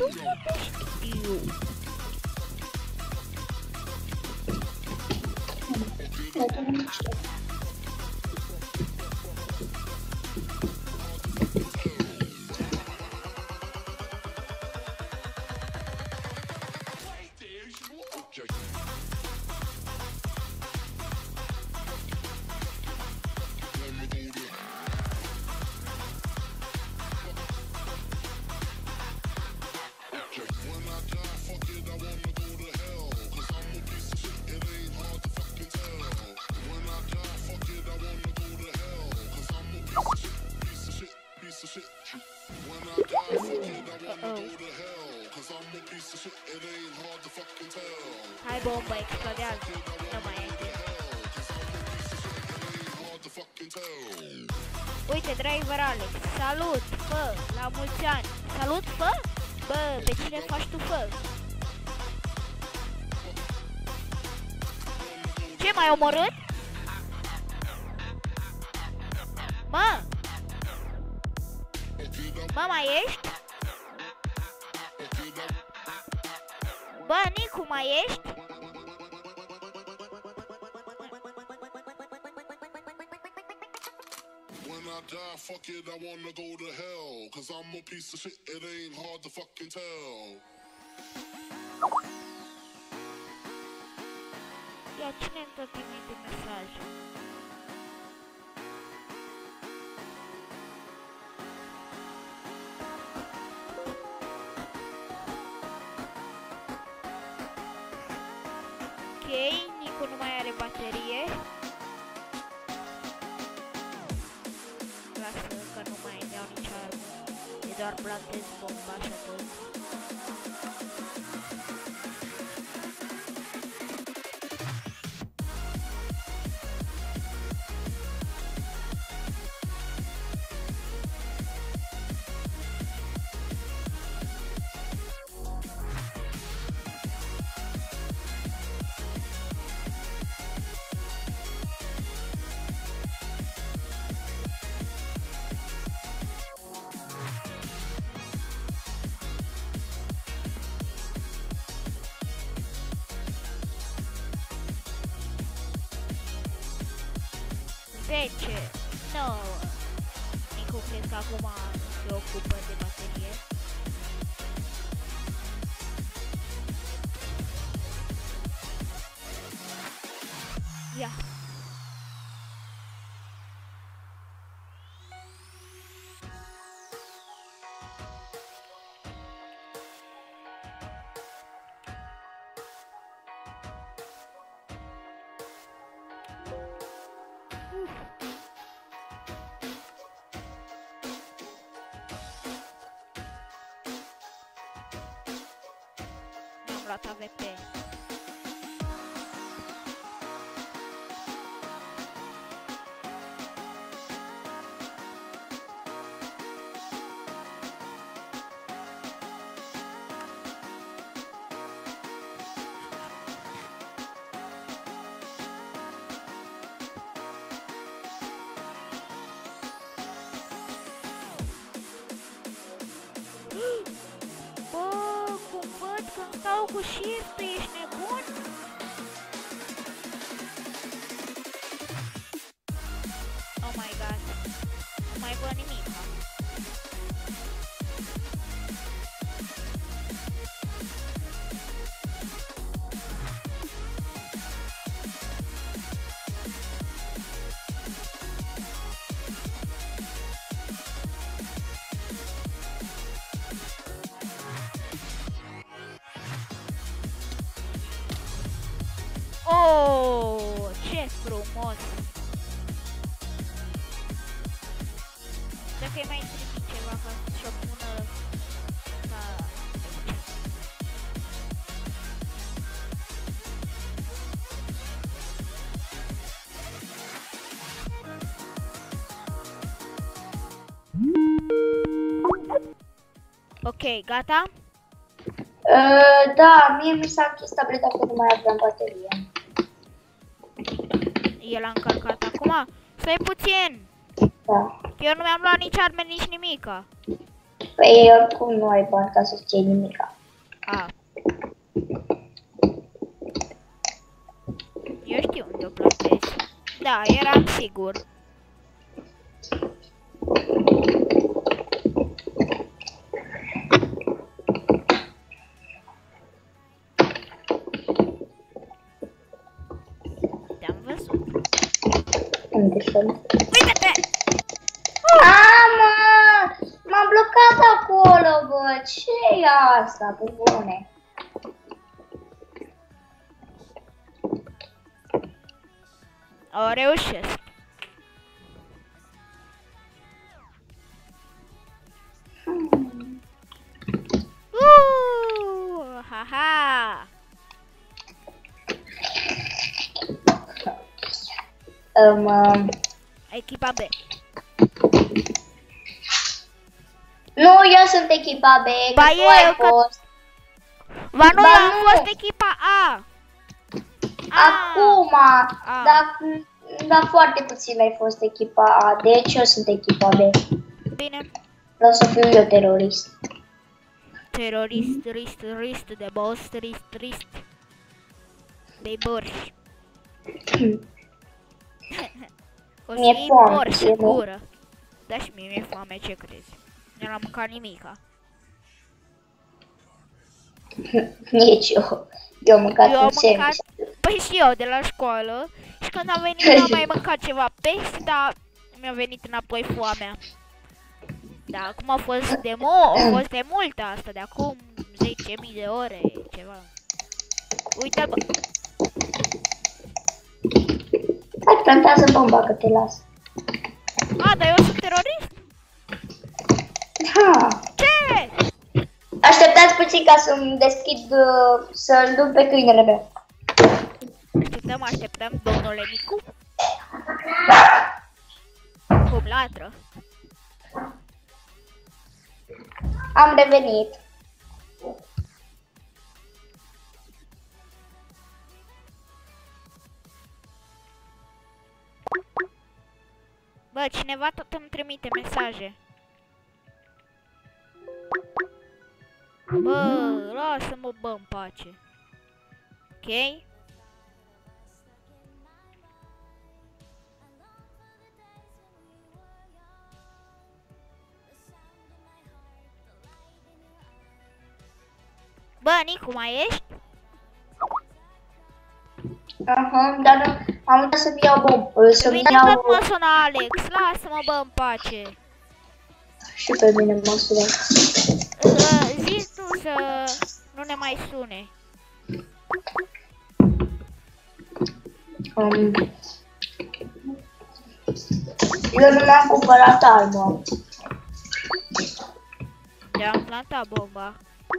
Hai bomba, explodează. Nu mai ai timp. Uite, driver Alex, salut, fă, la mulți ani. Salut, fă? Bă, pe cine faci tu, fă? Ce, m-ai omorât? Mă! Mă, mai ești? Bă, Nicu, mai ești?
Fuck it, I wanna go to hell, 'cause I'm a piece of shit, it ain't hard to fucking tell.
Ia, cine-mi tot trimite mesaj? Ok, Nicu nu mai are baterie. Lasă că nu mai iau nici armă. E doar plantez bomba și atât. Zece, 9. Nicu, cred că acum se ocupă de baterie. Ia. Mi-am luat AVP. Bă, cum văd când stau cu shift, ești nebun? Oh my god. Nu mai văd nimic. Oh! Ok, gata?
Da, mie mi s-a închis tableta că nu mai aveam baterie.
El a încărcat acum. Stai puțin!
Da.
Eu nu mi-am luat nici arme, nici nimica.
Păi oricum nu ai bani ca să-ți iei nimica.
A. Eu știu unde o plătesc. Da, eram sigur. Te-am văzut.
Unde sunt?
Uite-te!
Mă! M-am blocat acolo, bă! Ce e asta, pe bune?
O reușesc. Ha-ha! Echipa B.
Nu, eu sunt echipa B,
Ba,
că tu ai
eu, că-
fost.
Ba nu,
Ba
eu am
nu.
fost echipa A.
Acum,
A.
dar foarte puțin ai fost echipa A, deci eu sunt echipa B.
Bine.
Vreau să fiu eu terorist.
Terorist, rist de boss, rist de borș. O să
Mi-e
iei
foame,
borș
e
în
bun.
gură. Da, și mie mi-e foame, ce crezi? Nu am mâncat nimica.
Nici eu. Eu am mâncat
Eu am
un sandwich.
mâncat, păi și eu de la școală. Și când am venit am mai mâncat ceva pește, dar mi-a venit înapoi foamea. Da, acum a fost a fost de mult asta, de acum 10.000 de ore, ceva. Uite-l, bă.
Hai, plantează bomba că te las.
A, dar eu sunt terorist?
Ha.
Ce?
Așteptați puțin ca să-mi deschid, să-l duc pe câinele meu.
Așteptăm, domnule Micu. Cum latră.
Am revenit.
Bă, cineva tot îmi trimite mesaje. Bă, lasă-mă, bă, în pace. Ok? Bă, Nicu, mai ești?
Aha, dar nu, am uitat să-mi iau bombă, să-mi
Bine, tot
iau...
mă sună Alex, lasă-mă, bă, în pace.
Și pe mine mă sună.
Zi tu să nu ne mai sune.
Eu nu mi-am cumpărat armă.
Te-am plantat bomba.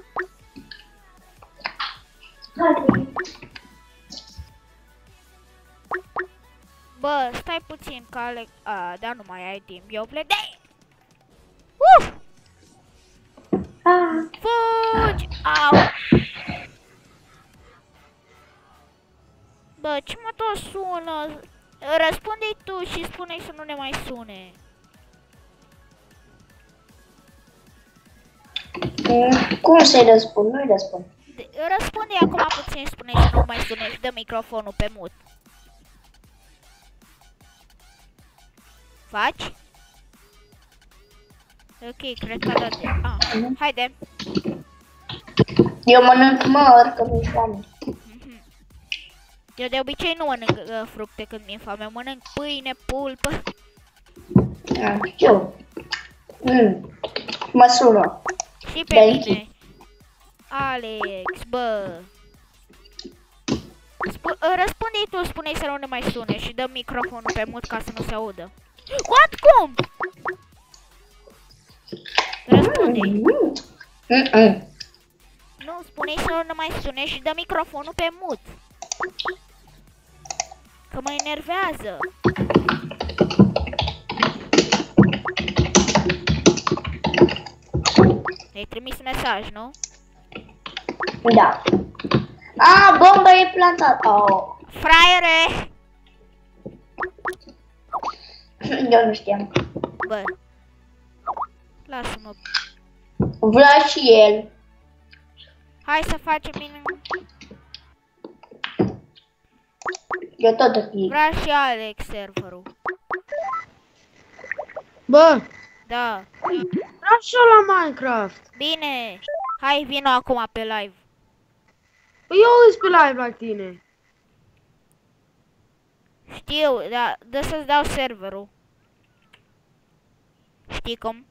Bă, stai puțin, că Alex... dar nu mai ai timp, eu plec de aici. Fugi! Au! Bă, ce mă tot sună? Răspunde-i tu și spune-i să nu ne mai sune.
Cum să-i răspund? Nu-i răspund.
Răspunde-i acum puțin, spune-i să nu mai sune și dă microfonul pe mut. Faci? Ok, cred că a dat de... haide.
Eu mănânc măr, că mi-e foame.
Eu de obicei nu mănânc fructe când mi-e foame, mănânc pâine, pulpă.
Eu. Mă sună.
Și pe mine. Alex, bă. Răspunde-i tu, spune-i să nu ne mai sune și dă microfonul pe mut ca să nu se audă. What? Cum? Răspunde-i. Nu, spune-i să nu ne mai sune și dă microfonul pe mut. Că mă enervează. I-ai trimis mesaj, nu?
Da. A, bomba e plantată. Oh.
Fraiere!
Eu nu știam.
Bă. Lasă-mă.
Vrea și el.
Hai să facem bine.
Eu tot ok.
Vrea și Alex serverul.
Bă,
Da.
vreau și eu la Minecraft.
Bine. Hai, vino acum pe live.
Păi eu îs pe live la tine.
Știu, da, dă să-ți dau serverul. Știi cum?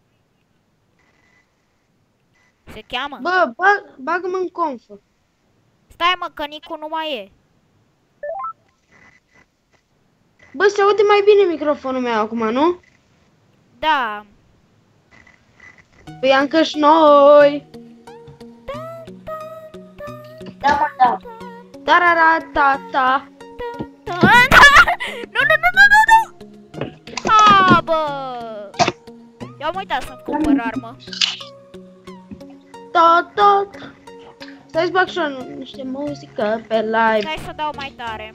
Se cheamă?
Bă, bagă-mă în confă.
Stai mă, că Nicu nu mai e.
Bă, se aude mai bine microfonul meu acum, nu?
Da.
Păi încă și noi.
Da, mă, da.
Tararatata.
Nu, nu, nu, nu, nu, nu! Ha, bă! Eu am uitat să-mi cumpăr armă.
Tot. Stai să bag și eu niște muzică pe live.
Hai să dau mai tare.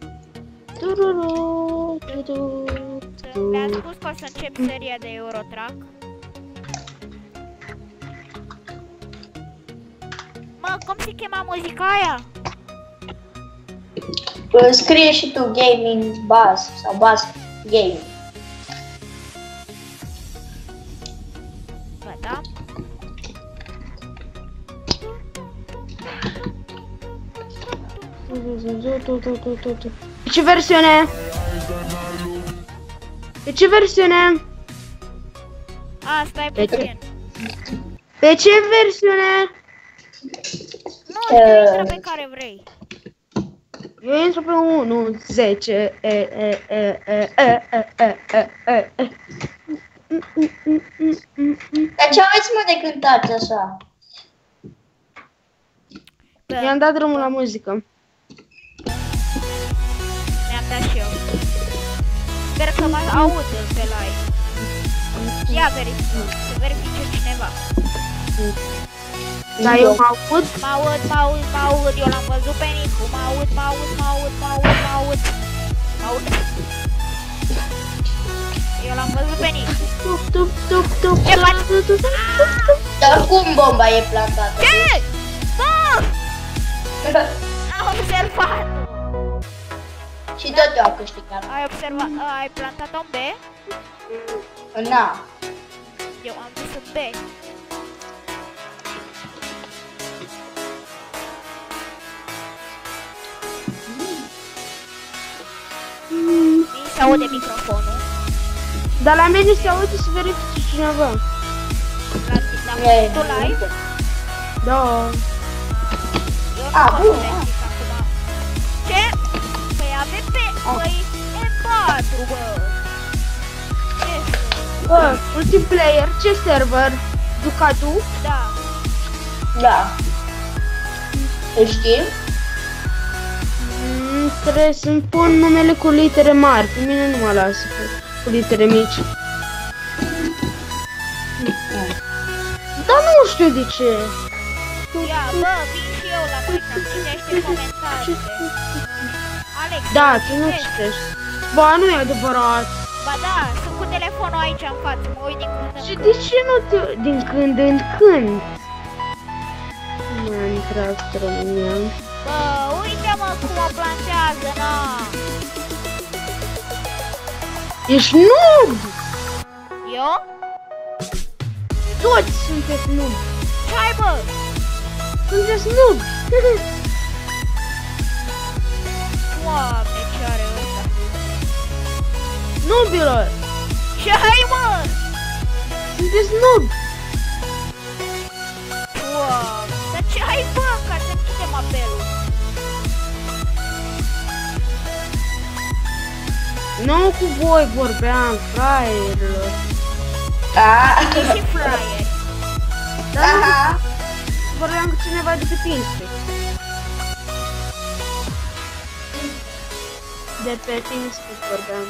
Tururu,
Mi-a spus că o să încep seria de Eurotrack. Mă, cum se chema muzica aia?
Scrie și tu gaming bass sau bass gaming.
Bă, da?
Pe ce versiune? Pe ce versiune?
A, stai puțin.
Pe ce versiune?
Nu, știu, intră pe care vrei.
Eu intru pe 1, 10,
Dar ce aveți mă de cântat așa?
Bă,
I-am dat drumul la muzică.
mi-am dat și eu. Sper că mă aud pe live. Ia verifică, să verifice cineva.
Da, eu mă aud.
Mă aud, eu l-am văzut pe Nicu. Mă aud. Eu l-am văzut pe Nicu. Ce faci?
Dar cum bomba e plantată?
Ce? Bă! Am observat!
Și tot eu am câștigat.
Ai observat? Ai plantat-o în B?
Na.
Eu am dus în B. Mi se aude microfonul.
Dar la mine se aude să verifice cineva.
La tu live?
Da.
Eu nu
Ah,
pot
bun.
să verific acum. Ce? Păi avem pe... Păi E4, bă. Ce?
Bă, multiplayer, ce server? Ducatu?
Da.
Da. Îl știi?
Trebuie să-mi pun numele cu litere mari. Pe mine nu mă lasă cu litere mici. Dar nu știu de ce.
Ia, bă, vin și eu la Minecraft. Citește comentariile. Alex,
Da, tu nu
citești.
citești. Ba, nu e adevărat.
Ba da, sunt cu telefonul aici în față, mă uit din când în
Și
când.
de ce nu te... din când în când? Minecraft România.
Bă, uite-mă cum o plantează, na.
Ești noob!
Eu?
Toți sunteți noob!
Ce ai, bă?
Sunteți noob!
Doamne, ce are ăsta?
Noobilor!
Ce ai, mă?
Sunteți noob!
Doamne, dar ce ai, bă? Ca să închidem apelul.
Nu cu voi vorbeam, fraierilor.
Da.
E și flyer.
Dar
Aha.
nu vorbeam cu cineva de pe Teamspeak. De pe Teamspeak vorbeam.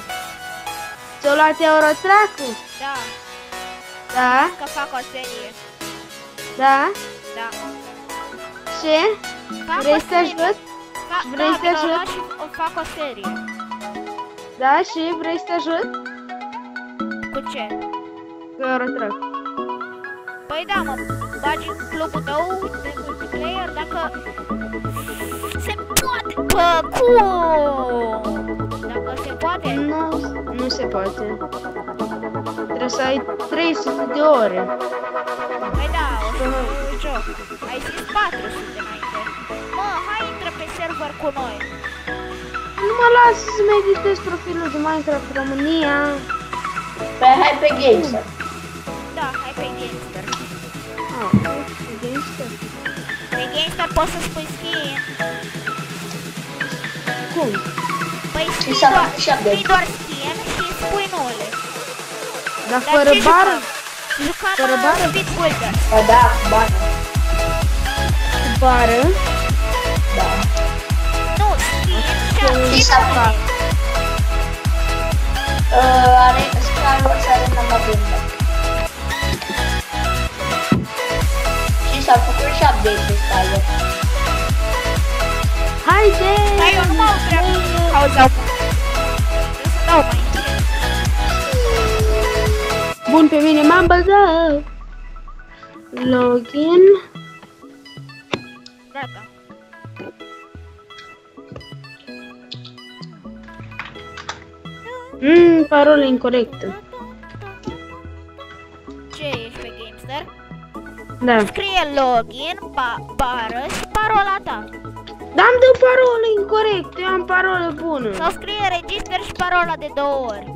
Ți-o luat Eurotrack-ul?
Da,
Da?
că fac o serie.
Da?
Da.
Ce?
Fac
Vrei
o
să te
serie.
ajut? Vrei să te
Da,
ajut?
și fac o serie.
Da, și vrei să te ajut?
Cu ce?
Cu Eurotrack.
Păi da, mă bagi în clubul tău de multiplayer dacă se poate. Bă, cum? Dacă se poate.
Nu se poate. Trebuie să ai 300 de ore.
Păi da, o să joc. Ai zis 400 înainte. Mă, hai intră pe server cu noi.
Nu mă lasă să-mi editez profilul de Minecraft România.
Păi hai pe Gamester.
Da, hai pe Gamester.
Ah, Gamester.
Pe Gamester poți să spui skin.
Cum?
Păi
Și s-a făcut și update.
scrii doar skin și spui nume.
Dar fără
ce
bară?
Jucam
Fără bară?
Speed Builder.
Ba da, cu bani.
Bară?
Da.
Nu, skin
Și
și
s-a
nume.
făcut. Are Skyward să are numai bine. Și s-a făcut și update-ul Skyward.
Haide!
Dar eu nu mă vreau cauza trebuie să dau mai încet.
Bun, pe mine m-am băgat. Login.
Gata.
Parolă incorrectă.
Ce ești pe Gamester?
Da.
Scrie login, bară și parola ta.
Dar îmi dă parolă incorrectă, eu am parolă bună.
Sau scrie register și parola de 2 ori.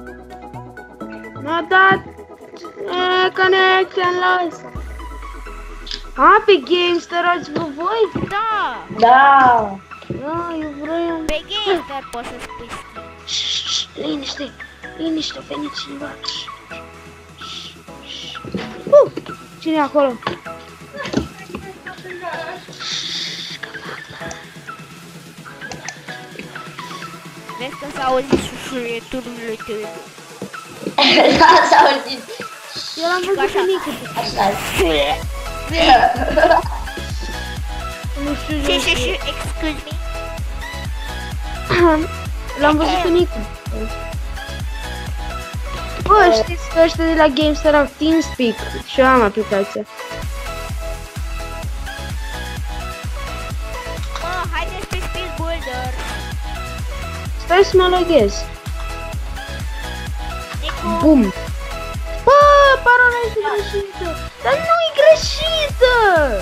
Mi-a dat connection lost. A, pe Gamester ați vă voi?
Da,
Da.
Da, eu vreau.
pe Gamester poți să spui skin.
Liniște, liniște, veni cineva. Cine e acolo?
Vezi că s-a auzit șușurieturile tău.
Da, s-a auzit.
Eu l-am văzut
Așa.
pe Nicu.
Așa.
Nu știu
Și, excuse me.
L-am văzut pe Nicu. Bă, știți că ăștia de la Gamester au TeamSpeak și eu am aplicația.
Mă, haideți pe Speed Builder.
Stai să mă loghez.
Nicu,
Bum. Bă, parola este greșită. Dar nu e greșită.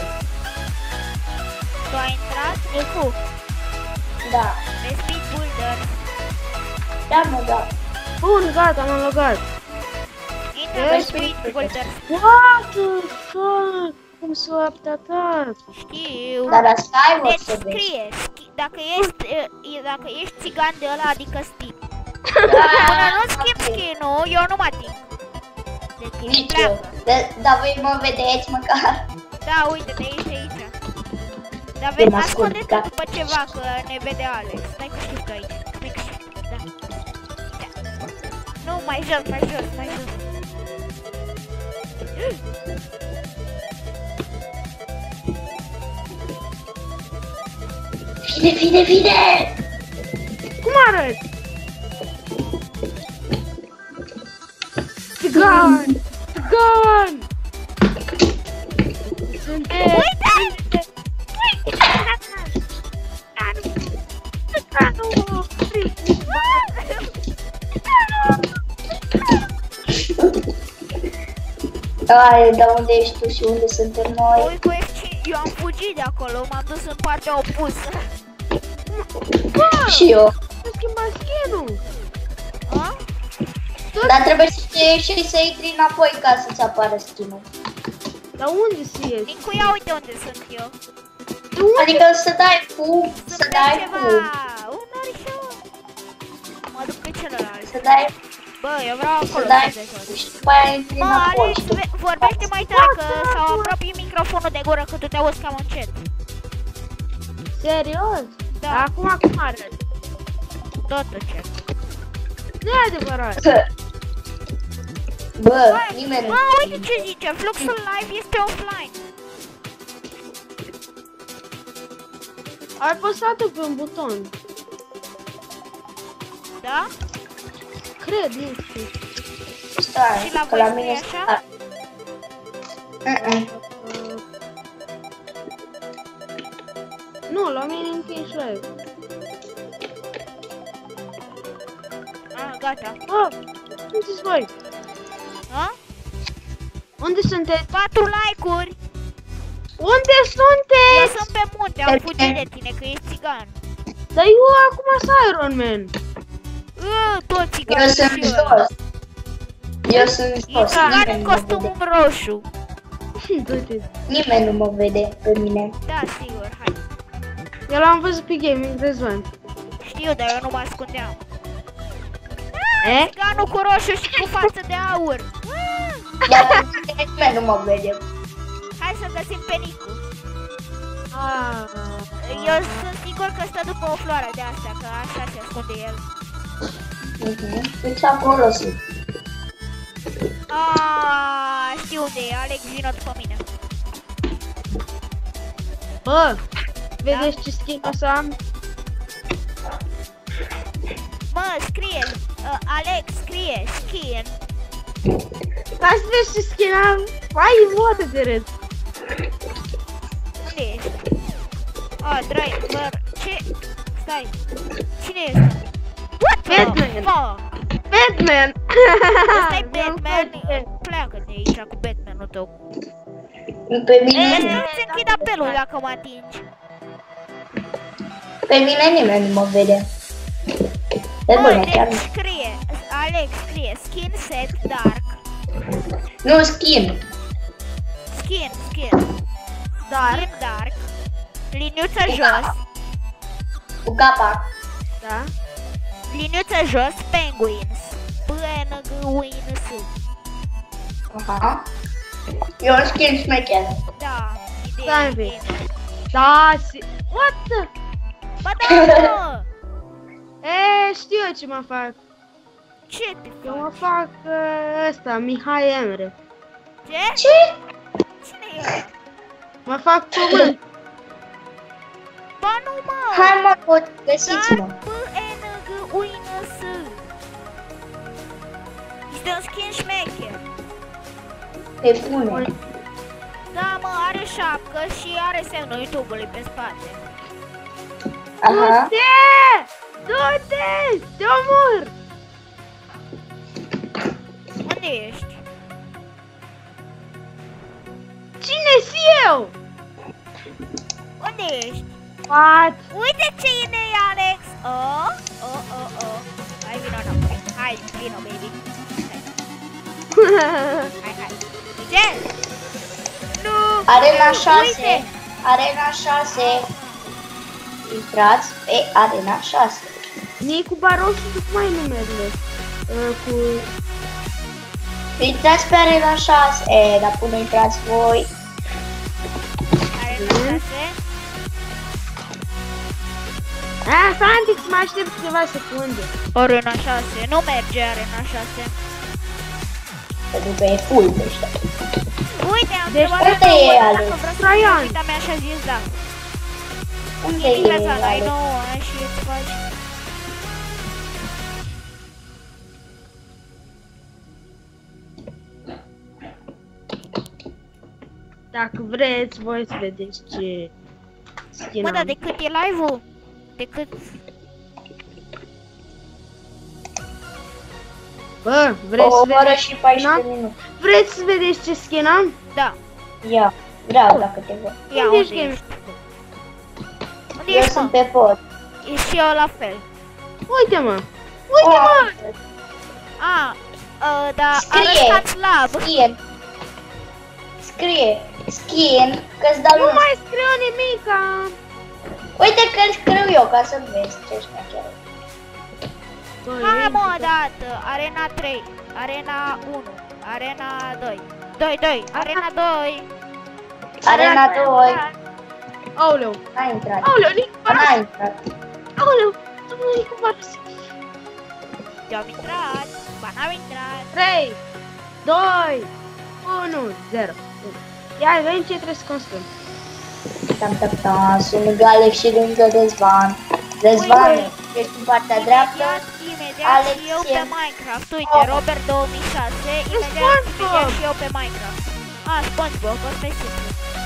tu ai intrat? Nicu,
Da.
pe Speed Builder.
Da, mă, da.
Bun, gata, m-am logat.
Intră pe Speed Builder.
What the fuck? Cum s-a updatat?
Știu.
Dar la Skyward
Deci
se vede.
scrie, dacă ești țigan de ăla, adică Steve.
Da,
Până nu schimb skin-ul, eu nu mă ating. Deci
nici
pleacă.
eu. Dar voi mă vedeți măcar.
Da, uite-te, ești aici. Dar
Eu
vezi,
mă ascund,
ascunde-te
da.
după ceva, că ne vede Alex. Stai cu shift aici. Stai cu shift, da. Da. Nu, mai jos, mai jos, mai jos.
Vine!
Cum arăt? Țigan! Țigan! Suntem...
Uite!
Ai, dar unde ești tu și unde suntem noi?
Ui, cu F5, eu am fugit de acolo, m-am dus în partea opusă.
Și eu.
Să schimba skin-ul!
A?
Dar trebuie și să intri înapoi ca să-ți apară skin-ul.
Dar unde să ies?
Nicu, ia uite unde sunt eu.
De unde?
Adică să dai cu, să
Sunt
dai
ceva,
cu,
un norișor. Mă duc pe celălalt.
să dai,
Bă, eu vreau acolo
să dai
să de jos.
și după aia intri
Mă,
înapoi.
Alex, vorbește mai tare că s-au apropii microfonul de gură, că tu te auzi cam încet.
Serios?
Da.
Acum cum arăt?
Tot încet.
Nu e adevărat.
Bă, nimeni
Mă, uite ce zice, fluxul live este offline.
Ai apăsat pe un buton.
Da?
Cred, nu știu.
Stai,
Și la
că
voi
la
nu e
mine
așa?
Nu, la mine încă ești live.
Ah, gata.
Unde sunteți voi?
Ha?
Unde sunteți?
4 like-uri!
Unde
Eu
sunteți?
sunt pe munte, am fugit de tine, că ești țigan.
Dar eu acum sunt Iron Man.
Tot țigan
Eu sunt
și ăla.
jos. Eu sunt
E
jos.
țigan
Nimeni
în
nu mă
costum
vede.
roșu.
Du-te.
Nimeni nu mă vede pe mine.
Da, sigur, hai.
Eu l-am văzut pe Gaming Răzvan.
Știu, dar eu nu mă ascundeam.
E?
Țiganul cu roșu și cu față de aur.
Dar pe mine nimeni nu mă vede.
Hai să găsim pe Nicu.
Ah.
Eu sunt sigur că stă după o floare de asta, că așa se ascunde el.
Deci acolo sunt.
Știu unde e, Alex, vină după mine.
Bă, vedeți ce skin o să am?
Mă, scrie, Alex, scrie, skin.
Hai să vezi ce skin am. Hai, moarte de râd.
Unde ești? Driver, ce? Stai, cine e ăsta? What the
Batman.
fuck?
Batman!
Ăsta-i Batman, pleacă de aici cu Batmanul tău.
Pe mine,
Vezi că îți închid apelul dacă mă atingi.
pe mine nimeni nu mă vede. E bună, chiar
Deci
nu.
scrie, Alex, scrie, skin set dark.
Nu, skin.
Skin,
Dar,
skin dark. Liniuță jos,
Cu capac.
da?
liniuță jos, penguins. P-N-G-U-I-N-S.
Aha. E un skin șmecher.
Da,
Stai un
ideea.
pic. Da, what the?
Ba da, mă!
Știu eu ce mă fac.
Ce te
Eu mă
faci?
fac ăsta, Mihai Emre.
Ce?
Ce?
Cine e ăla?
Mă fac pământ.
Ba nu, mă!
Hai mă, pot găsiți-mă.
Dar P-N-G-U-I-N-S. Este un skin șmecher.
Pe bune.
Da, mă, are șapcă și are semnul YouTube-ului pe spate.
Aha.
Du-te! Du-te! Te omor!
Unde ești?
Cine-s eu?
Unde ești?
What?
Uite cine e, Alex! Hai, vino înapoi. Hai, vino, baby. Hai. Ce? Nu!
Arena 6.
Uite!
Arena 6. Intrați pe Arena 6.
Nicu Barosu, cum ai numerele? Cu...
Intrați pe Arena 6. Dar până intrați voi.
Arena 6.
Stai un pic, să mă aștept câteva secunde.
Arena 6. Nu merge Arena 6.
Pentru că e full de ăștia.
Uite, am
Deci,
întrebat
uite
pe
e,
Alex,
Alex.
dacă vreau să
Traian.
mă uita, mi-așa zis da.
Unde
E
e?
Răzvan, ai
Alex?
9 ani și îți faci...
Dacă vreți, voi să vedeți ce skin
Mă,
am.
dar de cât e live-ul? De cât...
Bă, vreți
O
să
oră
vedeți?
și 14 minute.
Vreți să vedeți ce skin am?
Da.
Ia, vreau dacă te văd.
Ia,
Unde
unde
ești,
ești? Unde
Eu
ești,
sunt
mă?
pe pod.
E și eu la fel.
Uite, mă! Uite, mă!
Da,
Scrie.
arătat slab.
Skin. Scrie. Skin. Că-ți dau
Nu
un...
mai scriu nimica!
Uite că-l scriu eu ca să vezi ce șmecher.
Bă,
Hai,
ei,
mă, odată. Arena 3. Arena 1. Arena 2. 2. Arena 2.
Arena 2.
Aoleu!
N-a intrat.
Aoleu, Nicu
N-a
Barosu!
intrat.
Aoleu! Domnul Nicu Barosu!
Eu am intrat. Ba, n-am intrat.
3, 2, 1, 0. Ia, vedem ce trebuie să construim.
Sunt Alex și lângă Răzvan. Răzvan, ești în partea dreaptă.
Imediat
Alex
și eu
e-
pe Minecraft. Uite, Robert 2006. Imediat și eu pe Minecraft. SpongeBob, ăsta e simplu.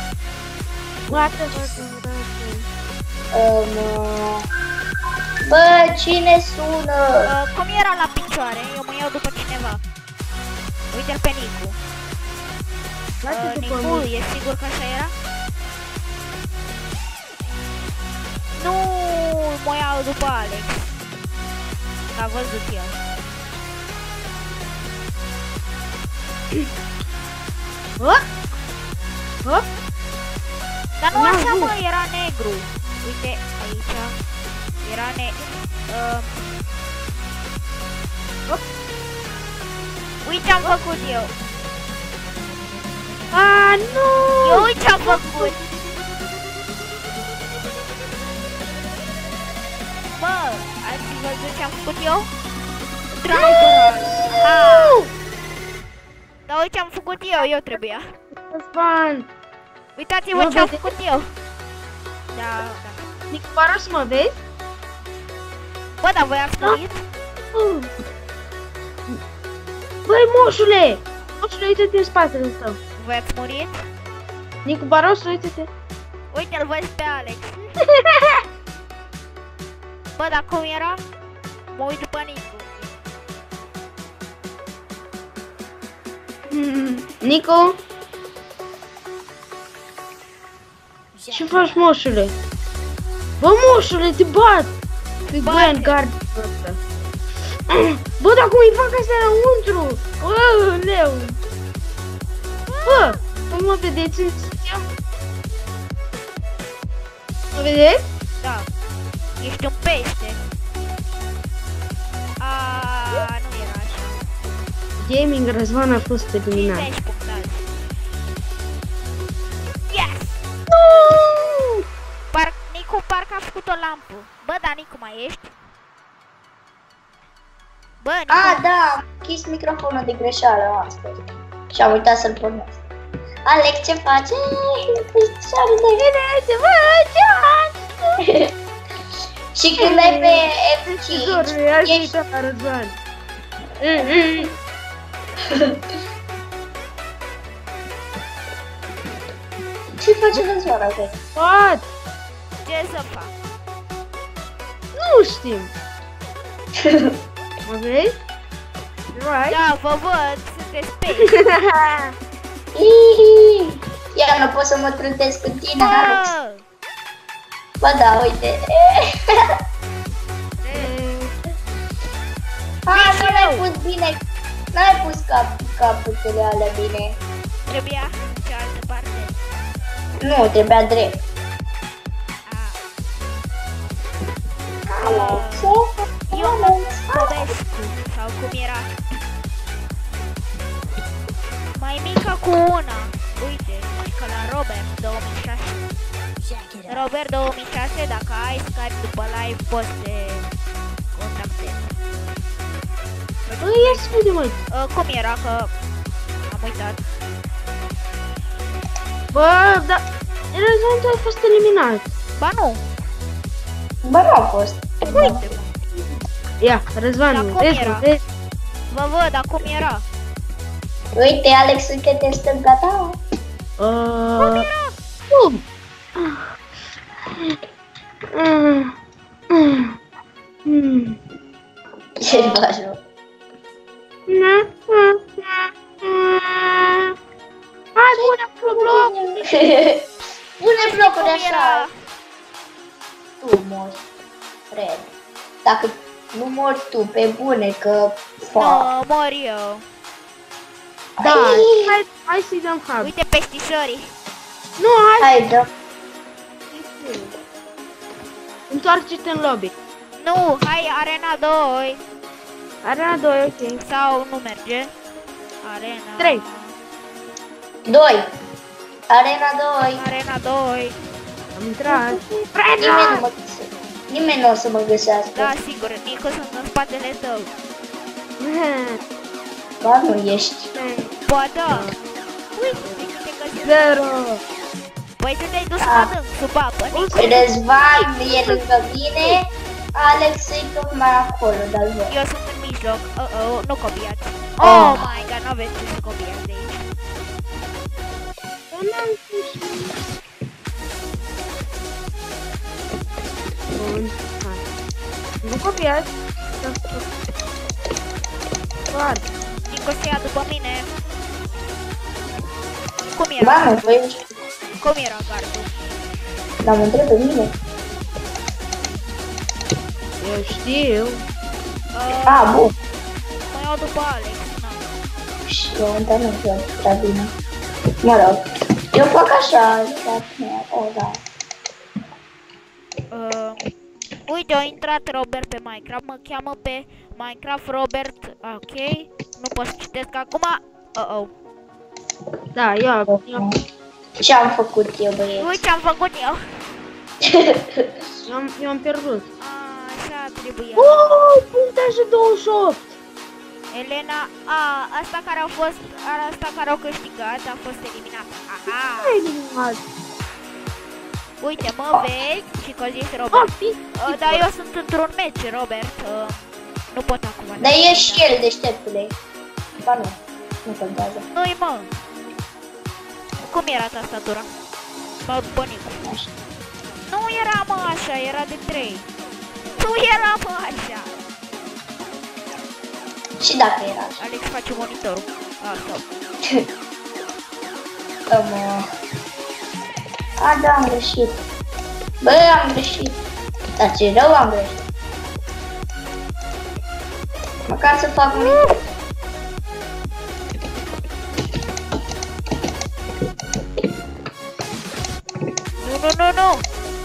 Bă, cine sună?
Cum era la picioare? Eu mă iau după cineva. Uite-l pe Nicu. Nicu, e sigur că așa era? Nu, mă iau după Alex. A văzut el. Dar nu așa, mă, era negru. Uite, aici. Era Uite ce-am făcut eu.
Nu!
Eu uite ce-am făcut. Bă, ați văzut ce-am făcut eu? Dar uite ce-am făcut eu trebuia.
Răzvan!
Uitați-vă ce-am făcut eu. Da.
Nicu Baros, mă vezi?
Bă, dar voi ați murit?
Băi, moșule! Moșule, uite-te în spatele tău.
Voi ați murit?
Nicu Baros, uite-te.
Uite-l văd pe Alex. Bă, dar cum era? Mă uit după Nicu.
Nicu? Ce faci, moșule? Bă, moșule, te bat! Te băi în gard. Bă, dar cum îi fac astea înăuntru? Bă, leu! Bă, nu mă vedeți în sistem? Mă vedeți?
Da. Ești un pește. Nu era așa.
Gaming Răzvan a fost eliminat.
50 punctaje. Yes! Nicu, parcă a făcut o lampă. Bă, dar Nicu, mai ești? Bă, Nicu...
Da, am închis microfonul de greșeală astăzi. Și am uitat să-l pornesc. Alex, ce faci? Și când ai pe F5, ești...
la Răzvan.
Ce face Răzvan acolo?
What?
Ce să fac?
Nu știm. Mă vezi? Right?
Da, vă văd, sunteți pești.
Ia, nu pot să mă trântesc cu tine, Alex. Ba da, uite. Nu l-ai pus bine. N-ai pus caputele alea bine.
Trebuia în cealaltă parte.
Nu, trebuia drept.
Eu Popescu, sau cum era. Mai mică cu una. Uite, că la Robert 2006. Robert 2006, dacă ai Skype după live, poți să te contactezi.
Ia să vedem, măi.
Cum era, că am uitat.
Bă, dar Răzvan, tu ai fost eliminat.
Ba nu.
Bă, nu a fost.
Uite,
Ia, Răzvan,
Dar cum
vezi,
era?
vezi?
vă văd, dar cum era?
Uite, Alex, încă te stânga ta.
Cum era?
Cum?
Ce faci, mă?
Hai, pune bloc!
Pune blocuri
Cum
așa.
era?
Tu mori, Fred. Dacă nu mori tu, pe bune, că...
Nu, mor eu.
Da, hai să-i dăm hub.
Uite peștișorii.
Nu, hai,
Hai, dă.
întoarce-te în lobby.
Nu, hai Arena 2.
Arena 2, ok.
Sau nu merge. Arena
3.
2. Arena 2.
Arena 2.
Am intrat.
Nimeni nu o să mă găsească.
Da, sigur, Nico, sunt în spatele tău.
Ba, nu ești.
Ba da. Uite, te găsesc.
0.
Păi tu te-ai dus în adânc, sub apă, Nicu.
Răzvan e lângă mine, Alex e tocmai acolo, dar văd.
Eu sunt în mijloc. Nu copiați. Oh my god, nu aveți ce să copiați de aici.
N-am spus. Bun, hai. Nu copiați. Foarte.
Nico se ia după mine. Cum era?
Ba, nu, voi nu știu.
Cum era gardul?
Dar mă întreb pe mine.
Eu știu.
Bun.
Mă iau după Alex, na.
Și eu între nu știu prea bine. Mă rog, eu fac așa, da.
Uite, a intrat Robert pe Minecraft, mă cheamă pe Minecraft Robert, ok, nu pot să citesc acum,
Da, eu.
Ce-am făcut eu, băieți?
Uite ce-am făcut eu.
Eu am pierdut.
Așa trebuia.
Punctaje 28.
Elena, asta care au câștigat a fost eliminată. Aha!
Eliminat.
Uite, mă vezi și că zis Robert. Dar eu sunt într-un meci, Robert. Nu pot acum.
Dar e și el, deșteptule. Ba nu, nu contează.
Nu-i, mă. Cum era tastatura? Mă, bănicu. Nu era, mă, așa, era de 3. Nu era, mă, așa.
Și dacă era așa.
Alex face monitorul. Asta.
Da, am greșit. Bă, am greșit. Dar ce rău am greșit. Măcar să fac monitor.
Nu.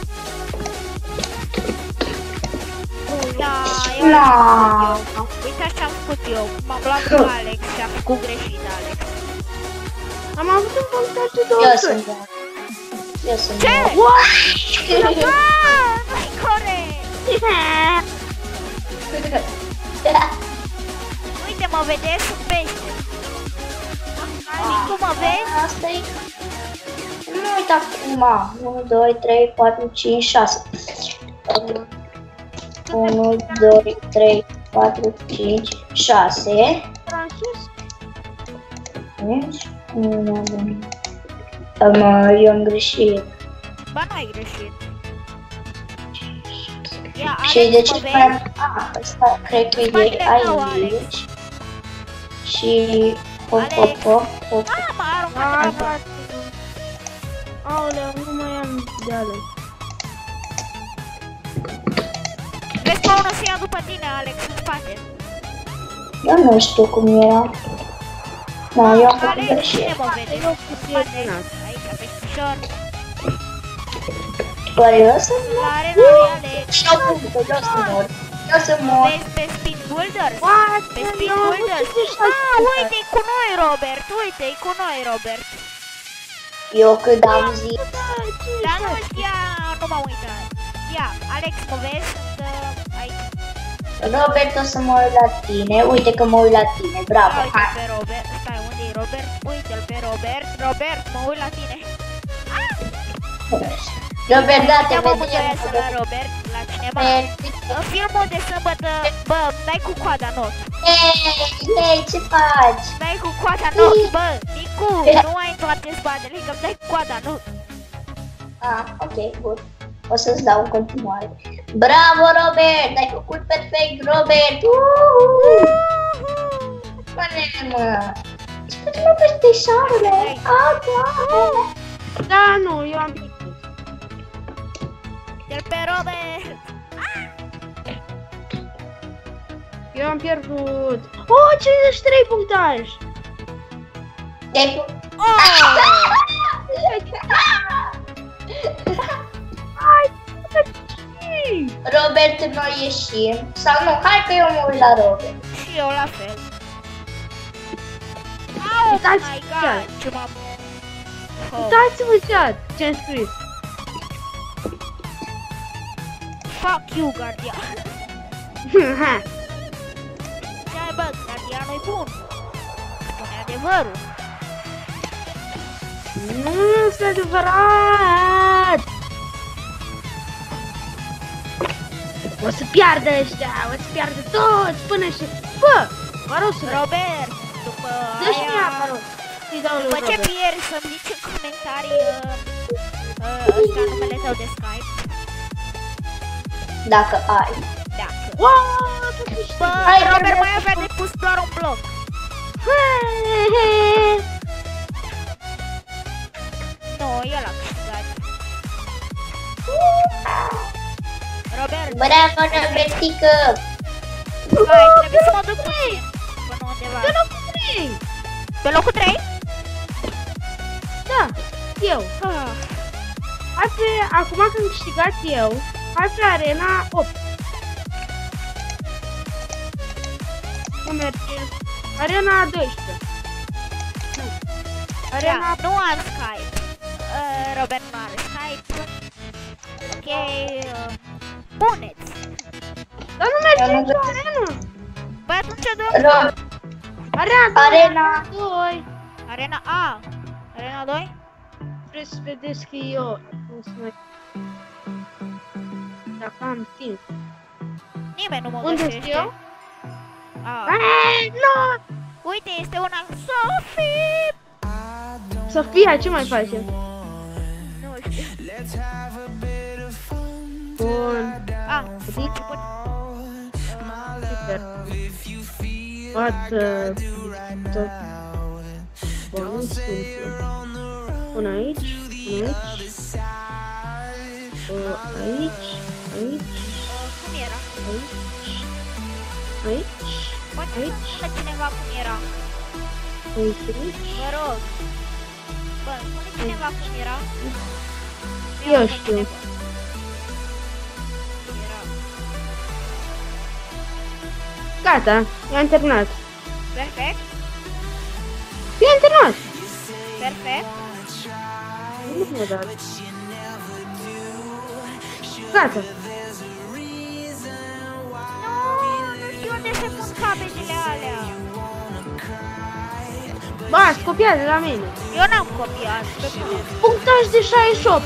Uite așa am făcut eu. M-am luat cu Alex și am făcut greșit, Alex.
Am avut un punctaj de 28.
Eu sunt.
Ce? Nu-i corect. Uite, mă vedeți? Sunt pește. Cum mă vezi?
Asta e. Nu uita acum. 1, 2, 3, 4, 5, 6. 1, 2, 3, 4, 5, 6. Eu am greșit.
Ba, n-ai greșit. Ia,
Și
Alex,
de ce
mă vezi?
asta cred că e aici. Și hop.
M-a aruncat de apă.
Aoleu, nu mai am de Alex.
Vezi că unul se ia după tine, Alex, în spate.
Eu nu știu cum era. Da, eu am făcut
Alex,
greșit.
cine mă vede? În spate, aici, pe pișor.
Oare eu sunt mor?
La arena lui Alex.
Eu sunt mor.
Vezi pe Spin Builders?
What?
Pe Spin Builders? Uite-i cu noi, Robert. Uite-i cu noi, Robert.
Eu când am zis.
Dar nu știa, nu m-am uitat. Ia, Alex, mă vezi? Sunt aici.
Robert, o să mă uit la tine. Uite că mă uit la tine. Bravo,
Uite
hai.
pe Robert. Stai, unde e Robert? Uite-l pe Robert. Robert, mă uit la tine.
Robert, da, te
Ia mă
vedem.
mântuiasă la Robert, la cinema. Filmul de sâmbătă, bă, dai cu coada în ochi.
Hei, ce faci?
Dai cu coada în ochi, bă, Nicu, nu ai întoarce spatele, că dai cu coada în ochi.
Ok, bun. O să-ți dau în continuare. Bravo, Robert! Ai făcut perfect, Robert! Spune-mă! Spune-mă peștișoarele!
Da, nu, eu am pierdut.
El pe Robert!
Eu am pierdut. Oh, 53 punctaj!
Ai făcut... Robert, noi ieșim. Sau nu, hai că eu mă uit la Robert.
Și eu la fel. Oh my god, ce m-am...
Uitați-vă ce-am scris.
Fuck you, gardian. Ce-ai, bă, gardianul e bun. Spune adevărul.
Nu este adevărat. O să piardă ăștia, o să piardă toți până și... Bă, Marosule,
Robert, după
dă-și mie
aia...
apa, rog. Îi dau lui
După ce
Robert.
pierzi, să-mi zici în comentarii ăsta numele tău de Skype.
Dacă ai.
Dacă.
Wow, tu câștigi.
Bă,
Hai,
Robert
Robert.
mai avea de pus doar un bloc. Nu, el a câștigat. Robert,
Bravo, Robertică!
hai, trebuie să mă duc puțin până undeva.
Pe locul 3.
Pe locul 3?
Da, eu.
Ah,
Hai pe, acum că am câștigat eu, hai pe arena 8. Cum merge? Arena 12. Nu. Arena...
da, nu am Skype. Robert nu are Skype. Ok, puneți.
Dar nu merge
Eu nu
nicio
găsesc.
arenă.
Băi, atunci dăm
Arena 2.
Arena.
2.
Arena A. Arena 2?
Vreau să vedeți că eu nu sunt mai... Dacă am timp.
Nimeni nu mă
Unde
găsește.
sunt eu?
A.
Nu!
Uite, este una Sophie!
Sofia, ce mai facem?
Nu știu.
Bun.
A, început.
Super. Poate... Bun, nu simplu. Până aici, până aici. Aici,
Cum era?
aici,
Poate să
aici,
spună cineva cum era.
aici.
Vă rog. Bă, spune cineva cum era.
Eu știu.
Cum era.
Gata, i-am terminat.
Perfect?
I-am terminat.
Perfect?
Nu mi-a dat. Gata.
Nu știu unde se pun cabelele alea.
Ba, ați copiat de la mine.
Eu n-am copiat. Pe bune.
Punctaj de 68.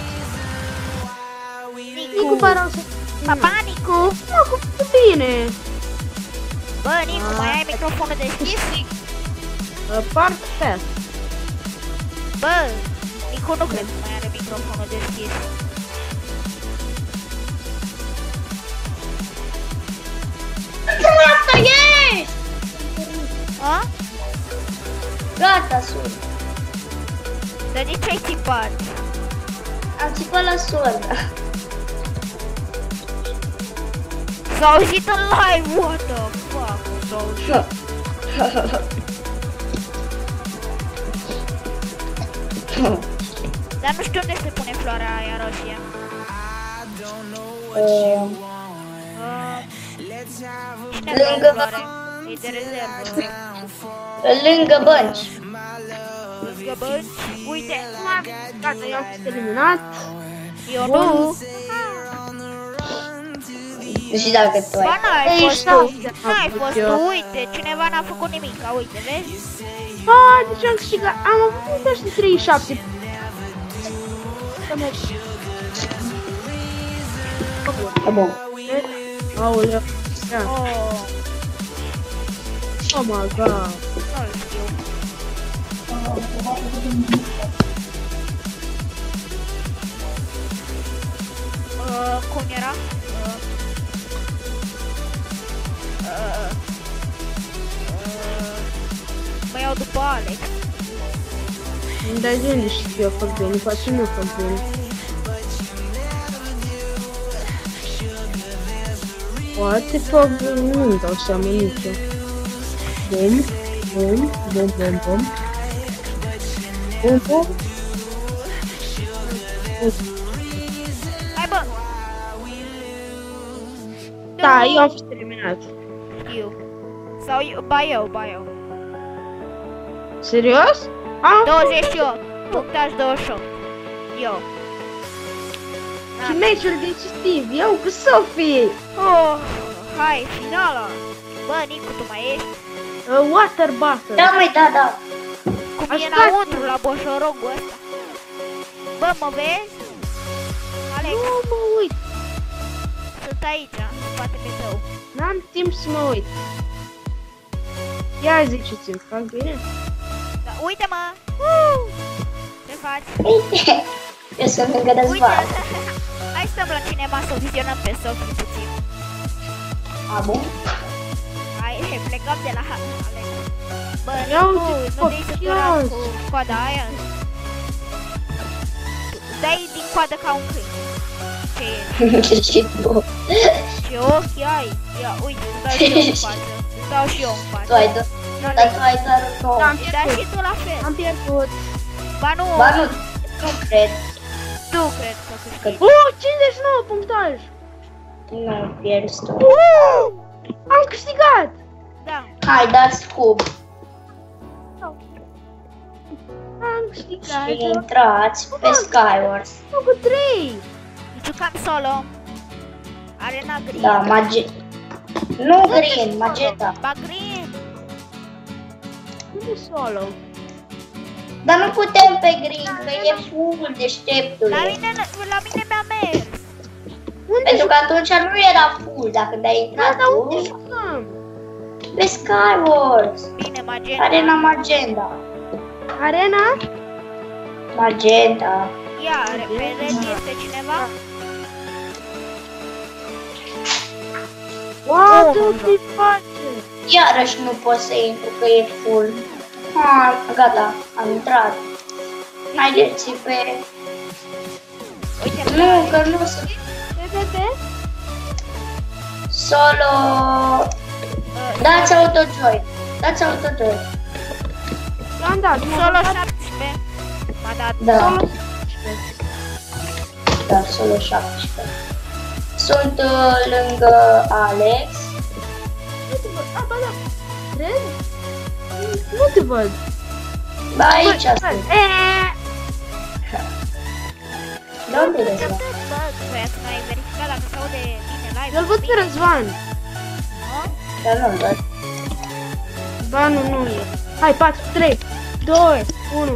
Nicu, parau să...
Papa, Nicu!
Nu, cu bine.
Bă, Nicu, mai ai microfonul deschis?
Part fast.
Bă, Nicu nu cred că mai are microfonul deschis.
Asta ești!
A?
Gata, sun.
Dar de ce ai țipat?
Am țipat la soră.
S-a auzit în live, what the fuck? S-a auzit. Dar nu știu unde se pune floarea aia roșie. Cine vrea
Lângă
floare? E de rezervă.
Lângă bănci.
Lângă bănci. Uite,
Gata, eu am fost eliminat.
eu nu.
Nu știu dacă tu
Ba,
ai.
n-ai
Ei,
fost
stau.
tu. N-ai fost tu, uite, cineva n-a făcut nimic, uite, vezi?
Ah, deci am câștigat. Am avut ăștia 37. Să merg.
Bun.
Aoleu. Ia.
Oh,
Oh my god.
nu-l știu. Cum era? Mă iau după Alex.
Dar de unde știu că eu fac bine? Poate nu fac bine. Poate fac bine, nu-mi dau seama nicio. Bum, bum, bum, bum, bum. Bum, bum.
Hai, bă!
Da, eu am fost eliminat.
Știu. Sau eu, ba eu.
Serios? Am
28, punctaj 28. Eu.
și meciul decisiv, eu cu Sophie.
Oh, hai, finala. Bă, Nicu, tu mai ești?
Water bottle.
Da, măi, da.
Cum e
Ascultă.
înăuntru la boșorogul ăsta. Bă, mă vezi? Alex,
Nu mă uit.
sunt aici, în spatele tău.
N-am timp să mă uit. Ia ziceți-mi, fac bine?
Da, uite-mă! Ce faci?
Uite, eu sunt lângă
Uite!
Răzvan.
Hai stăm la cinema să o vizionăm pe Sofie puțin.
A, bun?
Hai, plecăm de la Alex. Bă,
Ia
nu,
uite,
nu te-ai săturat
copios.
cu coada aia? Dai din coadă ca un câine. Ce e?
Și tu.
Ce ochi ai? Ia, uite, îți dau și eu în față. Îți dau și eu în față.
Tu ai doar, dar tu ai doar un nou.
Am
Da, și
pierdut.
tu la fel.
Am pierdut.
Ba nu,
Ba nu, nu cred.
tu cred că câștigi.
59 punctaj.
Nu pierzi tu.
Am câștigat.
Da.
Hai, dați hub
Am câștigat.
și intrați pe Skywars.
Cu 3.
Jucam solo. Arena green.
Da, nu green, magenta.
Ba green.
Unde solo?
Dar nu putem pe green, că e full deșteptule.
La mine mi-a mers.
Unde
Pentru că atunci nu era full, dacă ai intrat
dar unde
tu,
jucăm?
pe Skywars.
Bine, magenta.
Arena magenta.
Arena?
Magenta.
Ia, pe red este cineva?
What the face?
Iarăși nu pot să intru, că e full. Ha, gata, am intrat. Haideți pe...
Uite,
Nu, că nu sunt solo... Dați autojoy. Dați autojoy.
L-am dat.
solo 17. M-a dat.
Da,
Solo.
da, solo 17. Sunt lângă Alex.
Ah, ba da. Red? Nu te văd.
Da, aici sunt.
Eee.
De unde e Răzvan?
Bă, voia să mai verifica dacă se aude bine live.
Eu-l văd pe Răzvan.
Dar nu-l văd.
Ba nu, nu e. Hai, 4, 3, 2, 1.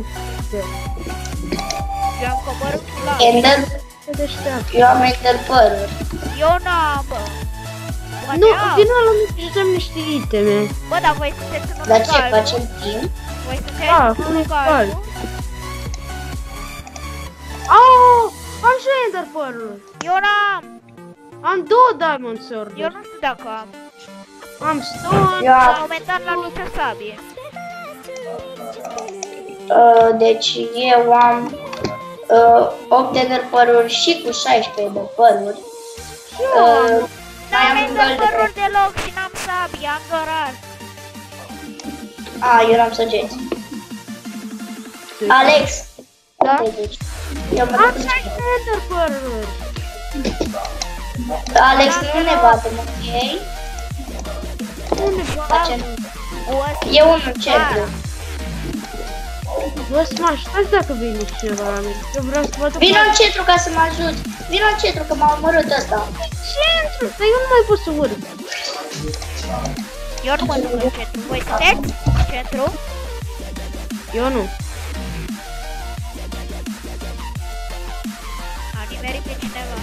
Eu am coborât la...
Ender,
Se deșteaptă.
eu am Ender păruri.
Eu n-am, bă.
Nu, vină la mine și dăm niște iteme.
Bă, dar voi sunteți în
Dar
unul
ce,
galben?
facem timp?
Voi sunteți
Da,
în unul
unul
galben?
Au, am și Ender părul.
Eu n-am.
Am 2 Diamond Sword.
Eu nu știu dacă am.
Am Stone.
Eu
La
am,
momentan la nicio sabie.
deci eu am 8 Ender păruri și cu 16 de păruri. Mai
N-am
am un
ender
gol de
păruri deloc și n-am sabie, am doar.
A, eu n-am săgeți. Alex!
Da?
Unde te duci? Eu mă
Am
duc
6 Ender păruri.
Alex, nu ne batem, ok?
Unde
Facem.
Ăsta.
E unul centru.
Bă, Smash, stați dacă vine cineva la mine. Eu vreau să văd.
Vino în centru ca să mă ajuți. Vino în centru că m-a omorât ăsta.
Centru! Dar eu nu mai pot să urc.
Eu nu mă duc în centru. Voi sunteți în centru?
Eu nu.
A nimerit pe cineva.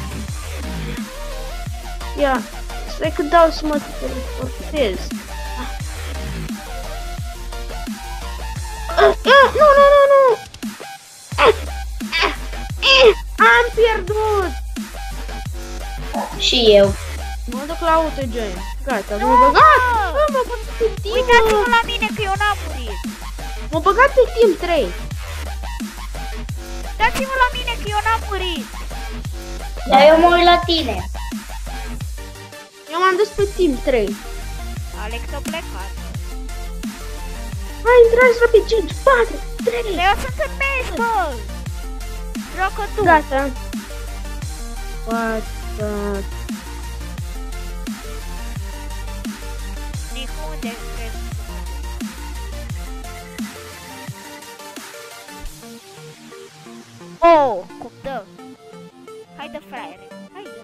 Ia, stai că dau să mă teleportez. Nu, nu, nu, nu! Am pierdut!
Și eu.
Mă duc la autojoin. Gata, m-a băgat! M-a băgat pe team!
Uitați-vă la mine că eu n-am murit.
M-a băgat pe team 3.
Uitați-vă la mine că eu n-am murit.
Dar eu mă uit la tine.
Eu m-am dus pe team 3.
Alex a plecat.
Hai, intrați rapid, 5, 4, 3.
Dar eu sunt în meci, bă. Joacă tu.
Gata. Gata.
Nicu, unde crezi? Oh, cum dă. Haide, fraiere. Haide.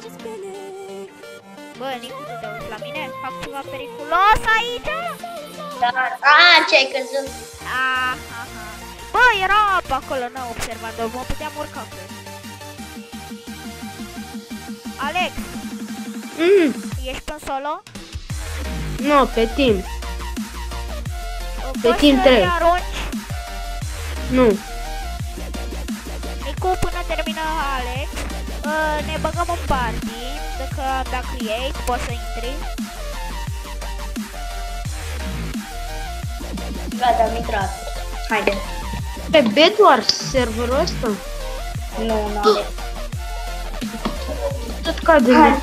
Bă, Nicu, tu te uiți la mine? Fac ceva periculos aici?
ce ai căzut?
Aha. Bă, era apă acolo, n-am observat-o, mă puteam urca cu el. Alex, ești pe solo?
Nu, pe timp. Pe
Poți
timp
să
3.
arunci?
Nu.
Nicu, până termină Alex, ne băgăm în party, dacă create, poți să intri.
Gata, am intrat. Haide.
Pe B doar serverul ăsta?
Nu are.
Tot cade.
Hai.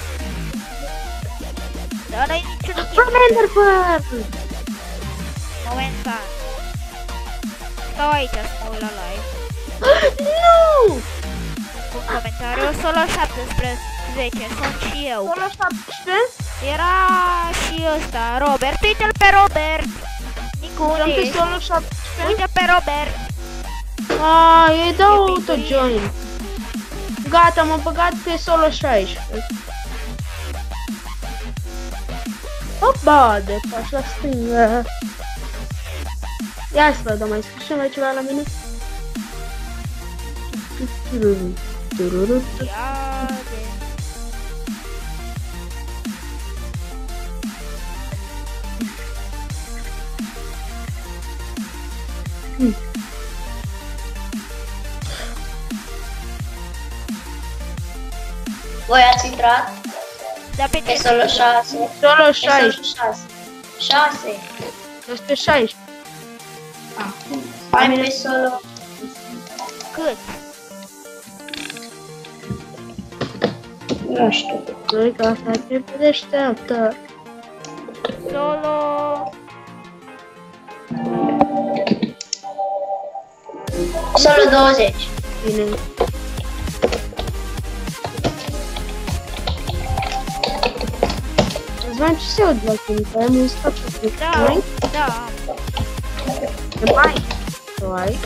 Dar n-ai niciun timp.
Enderpearl!
Momentan. Stau aici să mă uit la live.
Nu!
Un comentariu, solo 17, sunt și eu.
Solo 17?
Era și ăsta, Robert, uite-l pe Robert. Nicu, unde
Am pe
ești?
solo 17?
Uite pe Robert.
Îi dau auto-join. Gata, m-am băgat pe solo 16. Opa, de faci la stângă. Ia să văd, mai scrie mai ceva la mine?
Ia de...
Voi ați intrat?
Da, pe
Pe
ce?
solo 6.
Solo
Pe
16.
solo 6. 6.
Este 16.
Hai pe solo.
Cât?
Nu știu.
Doi ca asta trebuie deșteaptă.
Solo...
Solo 20.
Bine. Răzvan, ce se aud la tine? Că ai muzica pe
Da,
mai?
da.
Mai? Tu ai?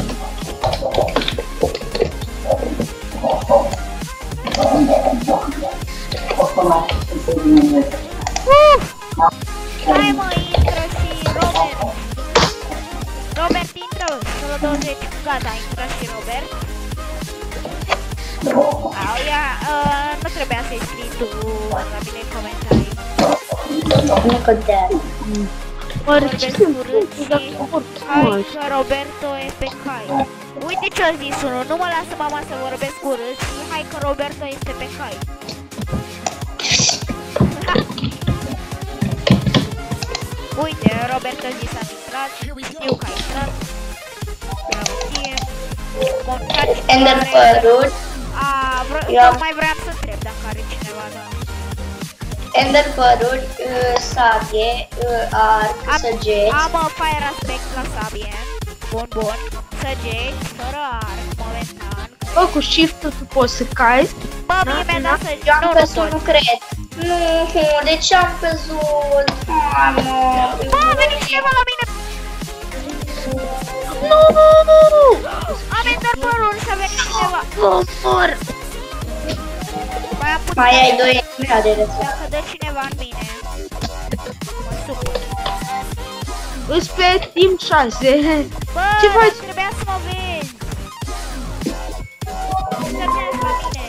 Hai mă, intră și Robert. Robert intră, solo 20, gata, intră și Robert. Au, ia, nu trebuia să-i scrii tu la mine în comentarii.
Nu contează.
Oare ce se
Urât
întâmplă
și
dacă
hai
oricum
că Roberto e pe cai. Uite ce-a zis unul, nu mă lasă mama să vorbesc urât și hai că Roberto este pe cai. Uite, Roberto a zis am intrat, știu că a intrat.
Enderpearl.
Mai vreau să întreb dacă are cineva, da.
Enderpearl, sabie, arc, săgeți.
Am fire aspect la sabie. Bun, săgeți, fără arc, momentan.
Bă, cu shift-ul tu poți să cazi.
Bă, mie mi-a dat să...
Eu am
Nu
căzut, nu cred. Nu, de ce am căzut? Mamă.
Bă, a venit cineva la mine!
Nu!
Am Enderpearl și a venit cineva!
Mor!
Mai am puțin.
Mai ai 2 de rețea.
Dacă dă cineva în mine, mă supun.
Îți pe timp 6.
Bă,
Ce faci?
trebuia să mă vezi! Să vezi la mine!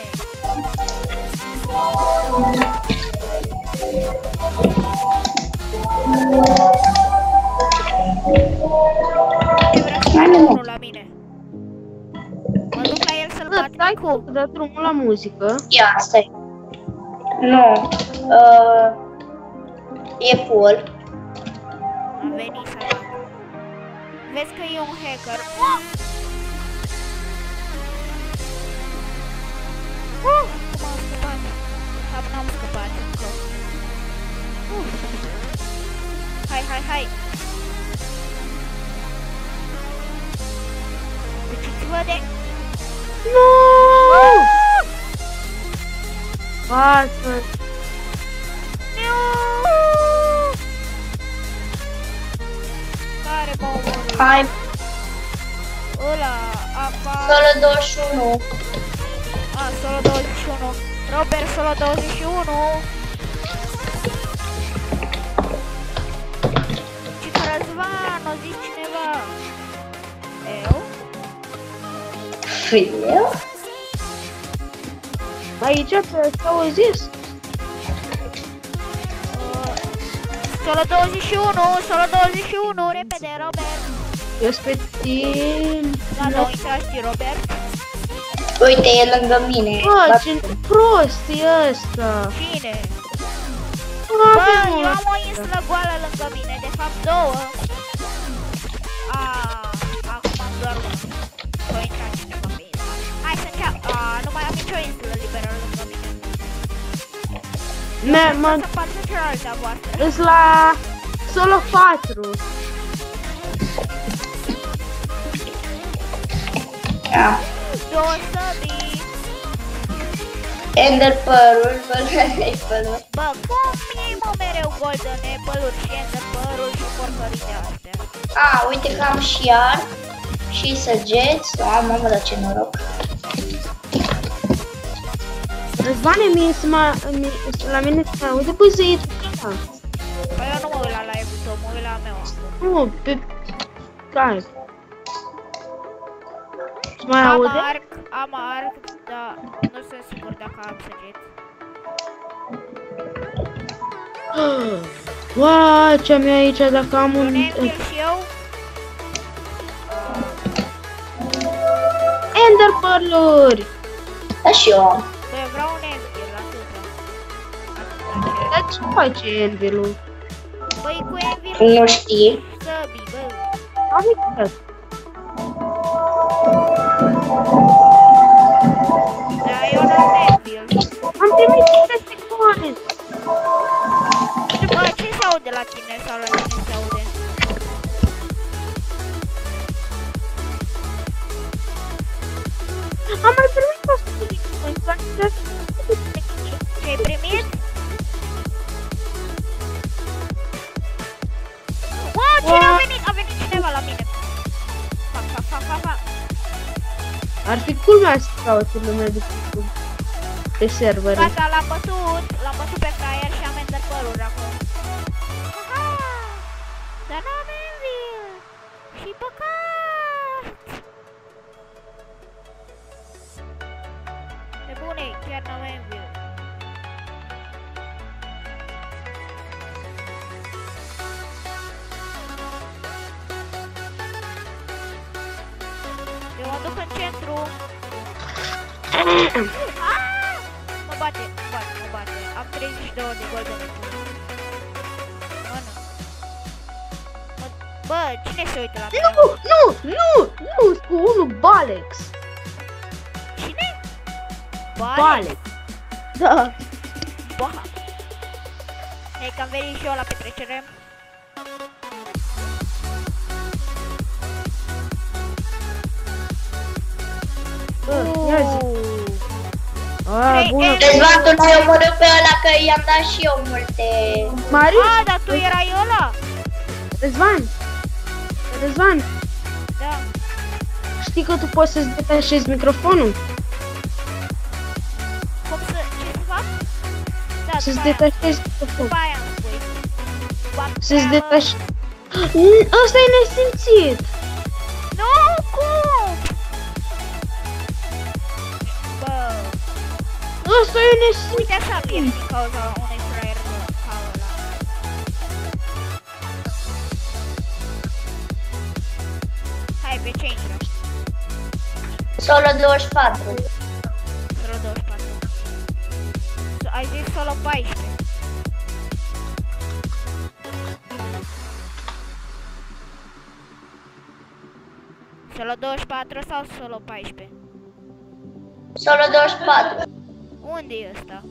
Hai, nu.
La mine. Mă duc la el să-l
Bă,
bat.
stai
Nicu.
cu dă drumul la muzică.
Ia, stai. Nu. E full.
A venit să bat. Vezi că e un hacker. Cum am scăpat? Sau n-am scăpat încă. Hai. Duceți-vă de...
Nu! Pasă!
Care m-a omorât?
Hai.
Ăla, apa...
Solo 21.
Solo 21. Robert, solo 21. Și fără
Eu?
Aici pe s-au zis.
Solo 21, solo 21, repede, Robert.
Respectiv...
Da, nu uitați, Robert.
Uite, e lângă mine.
Bă, ce prost e ăsta.
Cine?
Nu
Bă,
avem
eu am
ăsta.
o insulă goală lângă mine, de fapt două. Acum am doar una. S-o intrat cineva pe insulă. Hai să înceap. Nu mai am nicio insulă liberă lângă mine.
Mă
Să față cealaltă voastră.
îs la solo 4.
Două săbii.
Ender părul, golden apple.
Bă, cum iei mă mereu golden apple-uri și ender pearl-uri și porcării de astea?
Uite că am și arc și săgeți. Mamă, dar ce noroc.
Răzvane, la mine se aude băzăit.
Păi eu nu mă uit la live-ul tău, mă uit la meu.
Nu, pe Skype. Mai
Am
aude?
arc, dar nu sunt sigur dacă am săgeți.
Uau, ce am eu aici dacă am un...
Envil și eu?
Ender pearl-uri!
Da, și eu am.
Băi, vreau un Envil, atâta.
Dar ce face Envil-ul?
Băi, cu Envil
Nu știi.
săbii, bă.
Am uitat.
Da, eu n-am Envil.
Am primit 3 secunde.
Bă, ce se aude la tine sau la tine se aude?
Am mai primit 100 de secunde.
Ce-ai primit? Wow, cine a venit? A venit cineva la mine. Fac.
Ar fi culmea să caute lumea de pe server.
Gata, l-am bătut pe fraier și am ender pearl-uri acum. Dar n-am Envil. Și păcat. De bune, chiar n-am Envil. Eu mă duc în centru. Mă bate. Am 32 de golden. Bă, cine se uită la mine?
Nu, cu unul Balex.
Cine?
Balex. Da.
Ba. Hai că am venit și eu la petrecere.
Ia zi. Bună.
Răzvan, tu l-ai omorât pe ăla că i-am dat și eu multe.
Marius,
Dar tu erai ăla?
Răzvan,
Da.
știi că tu poți să-ți detașezi microfonul?
Cum să... ce să fac? Da,
Să-ți
după aia.
detașezi microfonul.
După aia îmi spui.
Să-ți detașezi... Ăsta e nesimțit.
Nu, cum? Bă,
Ăsta e nesimțit.
uite așa pierd din cauza unui fraier ca ăla. Hai, pe ce intră?
Solo 24.
Solo 24. Ai zis solo 14. Solo 24 sau solo 14?
Solo 24.
Unde e ăsta?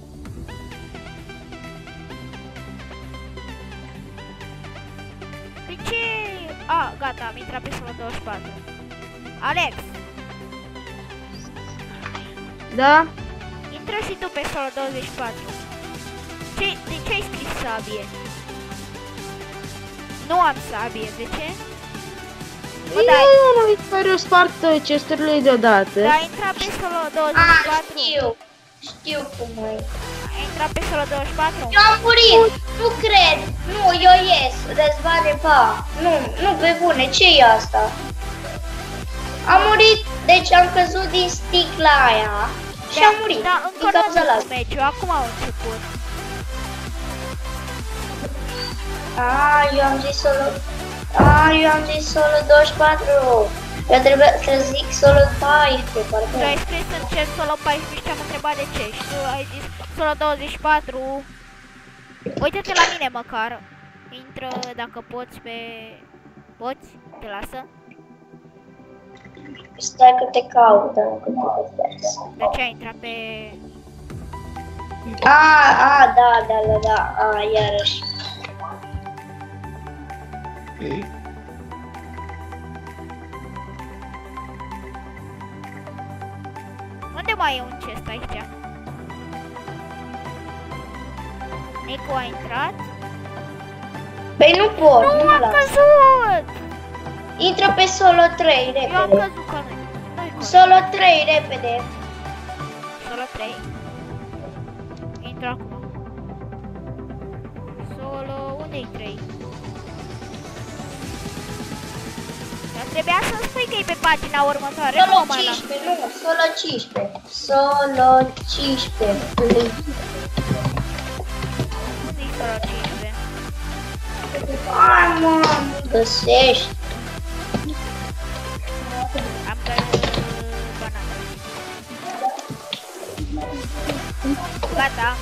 De ce? Gata, am intrat pe solo 24. Alex,
Da?
intră și tu pe solo 24. De ce ai scris sabie? Nu am sabie, de ce? Bă, da,
Eu nu uit că eu spart chesturile deodată.
da, intra pe solo 24.
Știu cum e.
Ai intrat pe solo 24?
Eu am murit. Nu cred. Nu, eu ies. Răzvane, pa. Nu, pe bune. Ce e asta? Am murit, deci am căzut din sticla aia și am murit.
Da, încă
Din cauza
nu
la
am meciul, acum au început.
Eu am zis solo 24. Eu trebuie să zic solo 14, parcă.
Tu ai scris în chat solo 14 și te-am întrebat de ce și tu ai zis solo 24. Uite-te la mine măcar. Intră dacă poți pe... Poți? Te lasă?
Stai că te caut, dacă te găsesc.
De ce ai intrat pe...
Da, iarăși.
Unde mai e un chest aici? Nicu a intrat?
Păi nu pot, nu
Nu
mă
am
las.
căzut!
Intră pe solo 3,
Eu am
repede.
căzut că nu-i corect.
Solo 3, repede.
Solo 3. Intru acum. Solo... Unde-i 3? Dar trebuia să-mi spui că e pe pagina următoare.
Solo
Nu mă mai las.
15, nu, solo 15. Solo 15, please.
Unde-i solo 15?
Hai mă, găsești.
Am găsit banana. Gata.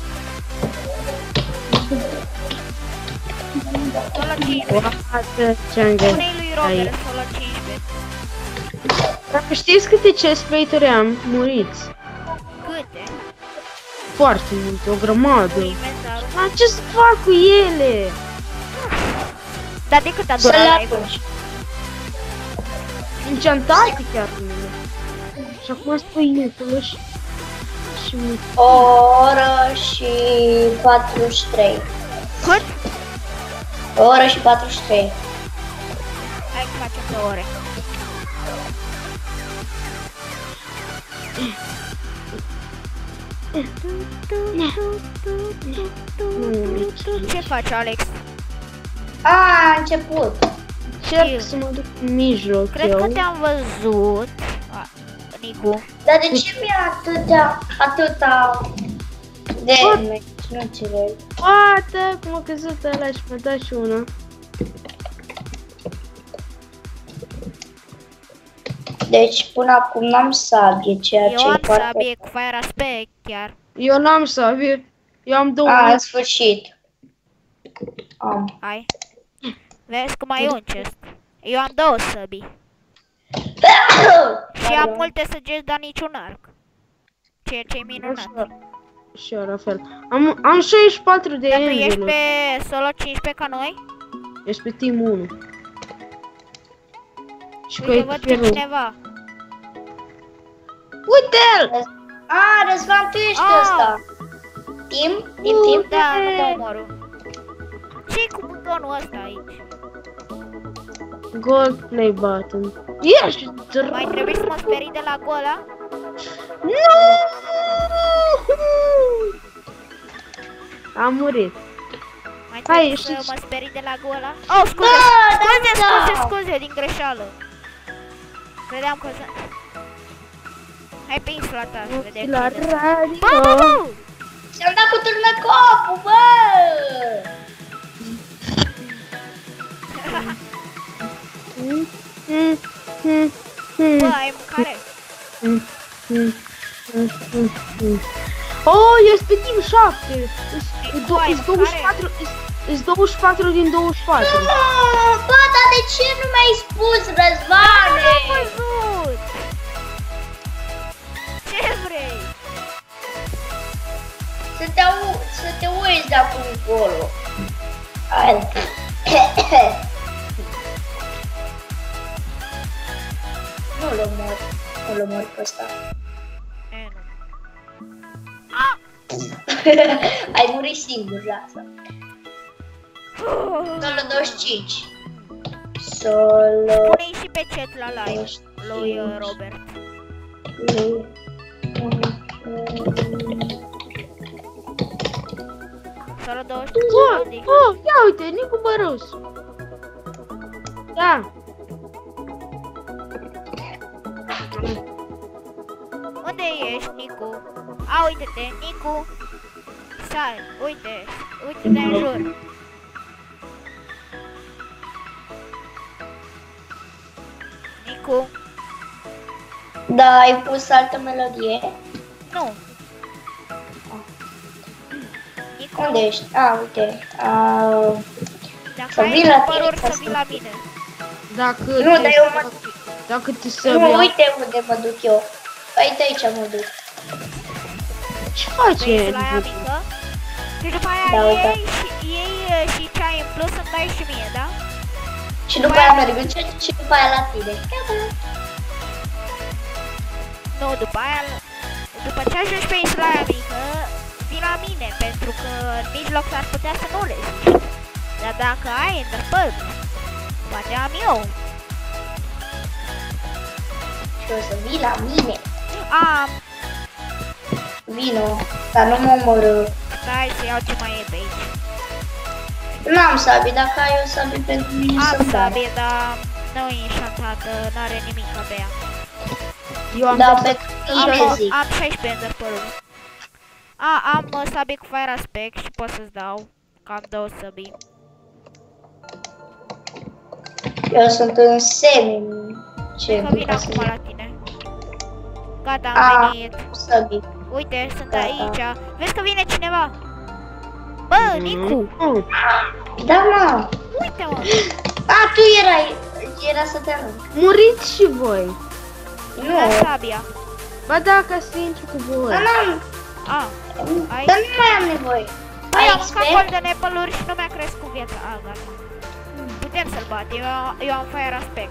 Solo 15.
Ce-am găsit
Spune-i lui Robert
aici.
solo 15.
Dacă știți câte chestplate-uri am, muriți.
Câte?
Foarte multe, o grămadă.
Cu inventarul.
Dar ce să fac cu ele?
Dar de cât a
Să
durat
le
live-ul?
apuci.
Enchantate chiar unele. Și acum spui insulă și mult.
O oră și 43.
Cât?
O oră și 43.
Hai că facem pe ore. Ce faci, Alex?
A început.
Încerc să mă duc în mijloc
Cred
eu.
că te-am văzut, Nicu.
Dar de ce mi-a atâta de meci? Nu înțeleg.
Poate cum a căzut ăla și mi-a dat și una.
Deci până acum n-am sabie, ceea ce
Eu
e
am
foarte...
sabie cu fire aspect chiar.
Eu n-am sabie. Eu am două.
A, în sfârșit. Am.
Hai. Vezi că mai e un chest. Eu am 2 săbii. Și am multe săgeți, dar niciun arc. Ceea ce e minunat.
Și eu la fel. Am 64 de
Dar tu ești
engeluri.
pe solo 15 ca noi?
Ești pe team 1. Și cu
Uite, văd pe
echipierul.
cineva.
Uite-l!
A, Răzvan, tu ești
Ah.
ăsta. Tim?
Da, nu dă umorul. Ce-i cu butonul ăsta aici?
Gold play button. Ești!
Mai trebuie să mă sperii de la gola?
Nu! Am murit.
Mai
Hai,
trebuie
știi
să mă sperii de la gola? Oh, scuze, scuze, din greșeală. Credeam că hai pe insula ta să vedem
La
cine.
radio.
Bă!
Și-am dat cu turnăcopul, bă!
Bă, ai mâncare?
Oh, ești pe team 7.
Tu ai
Îți 24, îți 24 din 24.
Bă, dar de ce nu mi-ai spus, Răzvane?
Nu am văzut! Ce vrei?
Să te uiți de acum încolo. Hai. Nu-l omor pe ăsta.
E, nu.
Ai murit singur, lasă. Solo 25. Solo...
Pune-i și pe chat la live lui Robert. Solo 25.
Oh, ia uite, Nicu Bărăs. Da.
Unde ești, Nicu? A, uite-te, Nicu. Stai, uite-te în jur. Nicu?
Da, ai pus altă melodie?
Nu. Nicu?
Unde ești? Uite.
Dacă
Să
ai
vii la
păruri,
tine,
să vii la mine.
Dacă
Nu, dar eu mă...
Dacă te
Nu,
săbia...
uite unde mă duc eu. Uite aici mă duc.
Ce face?
Vezi la aia mică? Și după aia
Da, uite.
iei și ce ai în plus îmi dai și mie, da?
Și după aia merg în cer și după aia la tine.
Nu, după ce ajungi pe insula aia mică, vii la mine, pentru că în mijloc s-ar putea să nu le zici. Dar dacă ai Enderpearl, poate am eu.
Și o să vii la mine.
Am,
Vino, dar nu mă omoră.
stai să iau ce mai e pe aici.
N-am sabie, dacă ai o sabie pentru mine
Am
să-mi dai.
sabie, dar nu e înșantată, n-are nimic pe ea.
Eu am
Da,
dat
pe tine zic.
Am 16 Enderpearl-uri. Am sabie cu Fire Aspect și pot să-ți dau. Cam 2 sabii.
Eu sunt în semin. Ce?
Că vin acum la tine. Gata, am
A,
venit.
sabie.
Uite, sunt
Gata.
aici. Vezi că vine cineva? Bă, Nicu!
Da, mă.
Uite, mă!
Tu erai. Era să te arunc.
Muriți și voi.
Nu.
Da, sabia.
Ba da, ca să intru cu voi.
Dar n-am.
Ai?
Dar nu mai am nevoie.
Băi,
Ai
am
XP?
mâncat golden apple-uri și nu mi-a crescut viața. Gata. Putem să-l batem. Eu am Fire Aspect.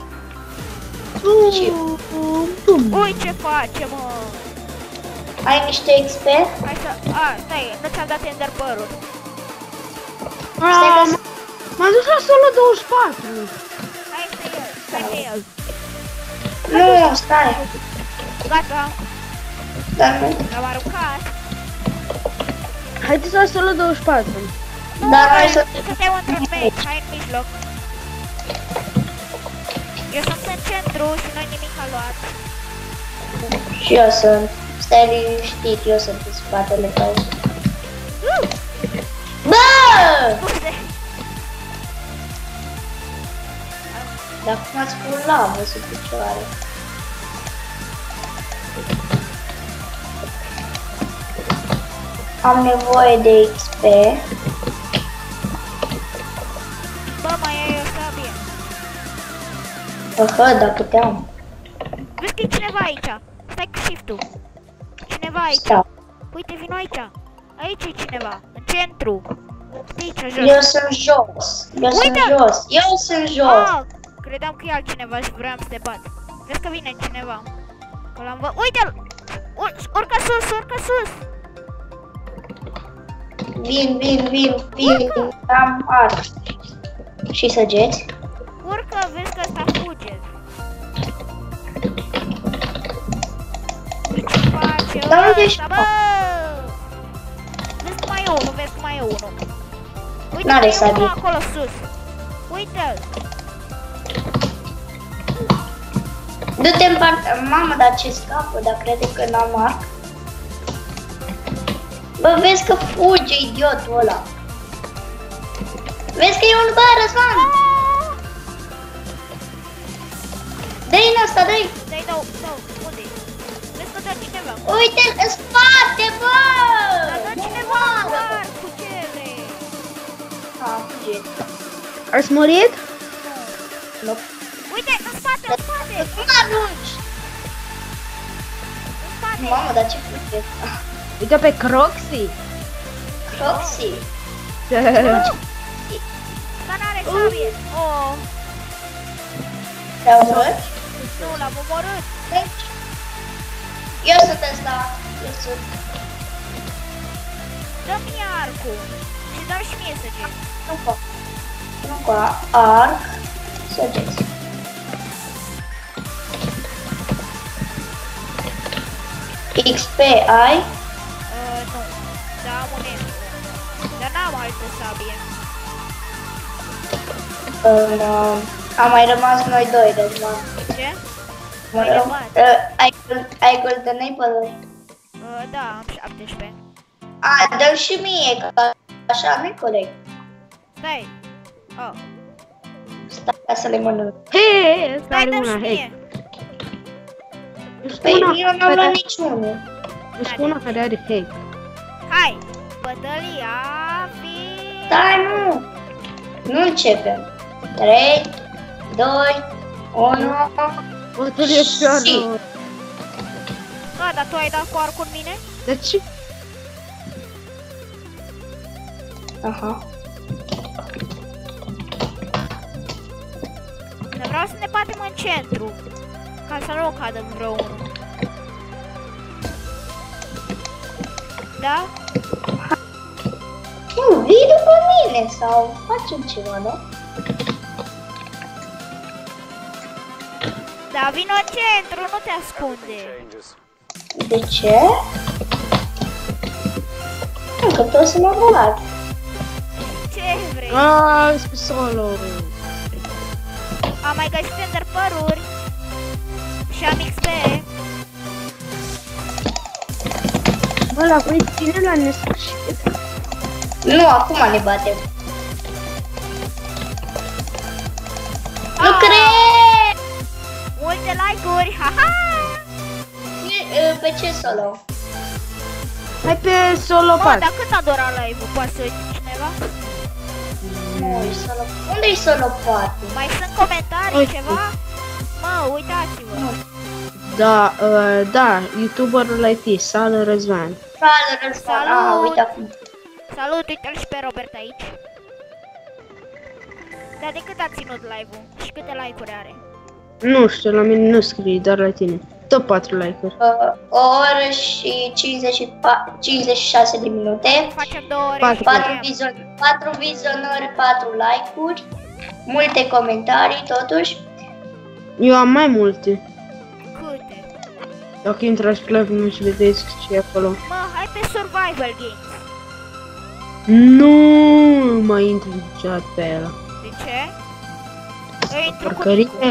Ui, ce face, mă?
Ai niște XP?
Hai să... stai, nu ți-am dat Enderpearl-uri.
Stai că...
M-am dus la solo 24.
Hai să iau, hai să iau.
Nu, stai.
Gata,
Dar nu.
l-am aruncat.
Haideți la solo 24.
Nu,
Dar hai să...
suntem într-un match, hai în mijloc. Eu sunt în centru și nu-i nimic a luat.
Și eu sunt. Stai liniștit, eu sunt în spatele tău. Bă!
Scuze.
Dar cum ați pus lavă sub picioare? Am nevoie de XP.
Bă, mai ai o sabie.
Dar puteam.
Vezi că e cineva aici. Stai cu shift-ul. Cineva aici.
Stau.
Uite, vino aici. Aici e cineva. În centru. Stai aici, jos.
Eu sunt jos. Eu sunt
Uite!
jos. Eu sunt jos.
Credeam că e altcineva și vreau să te bat. Vezi că vine cineva. Că l-am văzut. Uite-l! Urcă sus, urcă sus!
Vin. Am arc. Și săgeți.
Urcă, vezi că ăsta fuge. Ce face
Dar unde ești?
ăsta, bă? Vezi că mai e unul, vezi că mai e unul. Uite,
N-are
mai e
sabie.
unul acolo sus. Uite-l!
Du-te în partea... Mamă, dar ce scapă, dar crede că n-am arc. Bă, vezi că fuge idiotul ăla. Vezi că e un bă, Răzvan! Dă-i în ăsta, dă-i!
Dai, dau, unde e? Vezi că dă cineva.
Uite, în spate, bă!
Dar dă cineva, dar cu ce vrei?
Fuge.
Ați murit?
Nu.
Uite, în spate, în spate!
Nu mă arunci!
În spate!
Mamă, dar ce fuge?
Uite pe Croxy.
Croxy.
Dar n-are sabie! Oh,
Te-au omorât?
nu, l-am omorât!
Deci. Eu sunt ăsta. Eu sunt.
Dă-mi arcul și dau și mie săgeți.
Nu cu arc. Săgeți. XP ai?
Nu, dar am un M. Dar n-am altă sabie.
Am mai rămas noi doi, Răzvan.
Ce?
Mă
Ai
rog.
remat.
Ai Golden Apple?
Da, am 17.
Dă-l și mie, că așa nu-i corect.
Stai. Oh.
Stai să le mănânc.
Hei,
Stai,
are
dă-mi
una,
și
hei.
mie.
Păi eu n-am luat niciunul.
Nu știu una care are hei.
Hai. Bătălia
Stai, nu. Nu începem. 3, 2, 1.
Bătălie fiară.
Dar tu ai dat cu arcul în mine?
De ce?
Aha.
Vreau să ne batem în centru. Ca să nu cadă vreo unul. Da?
Nu, vii după mine sau facem ceva, nu?
Da, vino în centru, nu te ascunde.
De ce? Că tot să mă bat.
Ce vrei?
Aaa, sunt solo.
Am mai găsit înderpăruri. Și am XP.
Bă, la voi ține la nesfârșit.
Nu, acum ne batem. Nu cred!
Multe like-uri, haha!
Pe ce solo?
Hai pe solo
Mă,
part.
dar cât a durat live-ul? Poate să uite cineva?
Nu, e solo. Unde e solo party?
Mai sunt comentarii,
Uite.
ceva? Mă, uitați-vă.
Da, da, youtuberul IT, Sală Răzvan.
Salut! Uite acum.
Salut, uite-l și pe Robert aici. Dar de cât a ținut live-ul? Și câte like-uri are?
Nu știu, la mine nu scrie, dar la tine. Tot 4 like-uri.
O oră și 56 de minute.
Facem 2 ore
Patru.
și
4 vizionări, 4 like-uri. Multe comentarii totuși.
Eu am mai multe.
câte?
Dacă intrați pe live, nu și vedeți ce e acolo.
Mă, hai pe Survival Games.
Nu mai intru niciodată pe ăla.
De ce? Eu intru cu
Porcărie.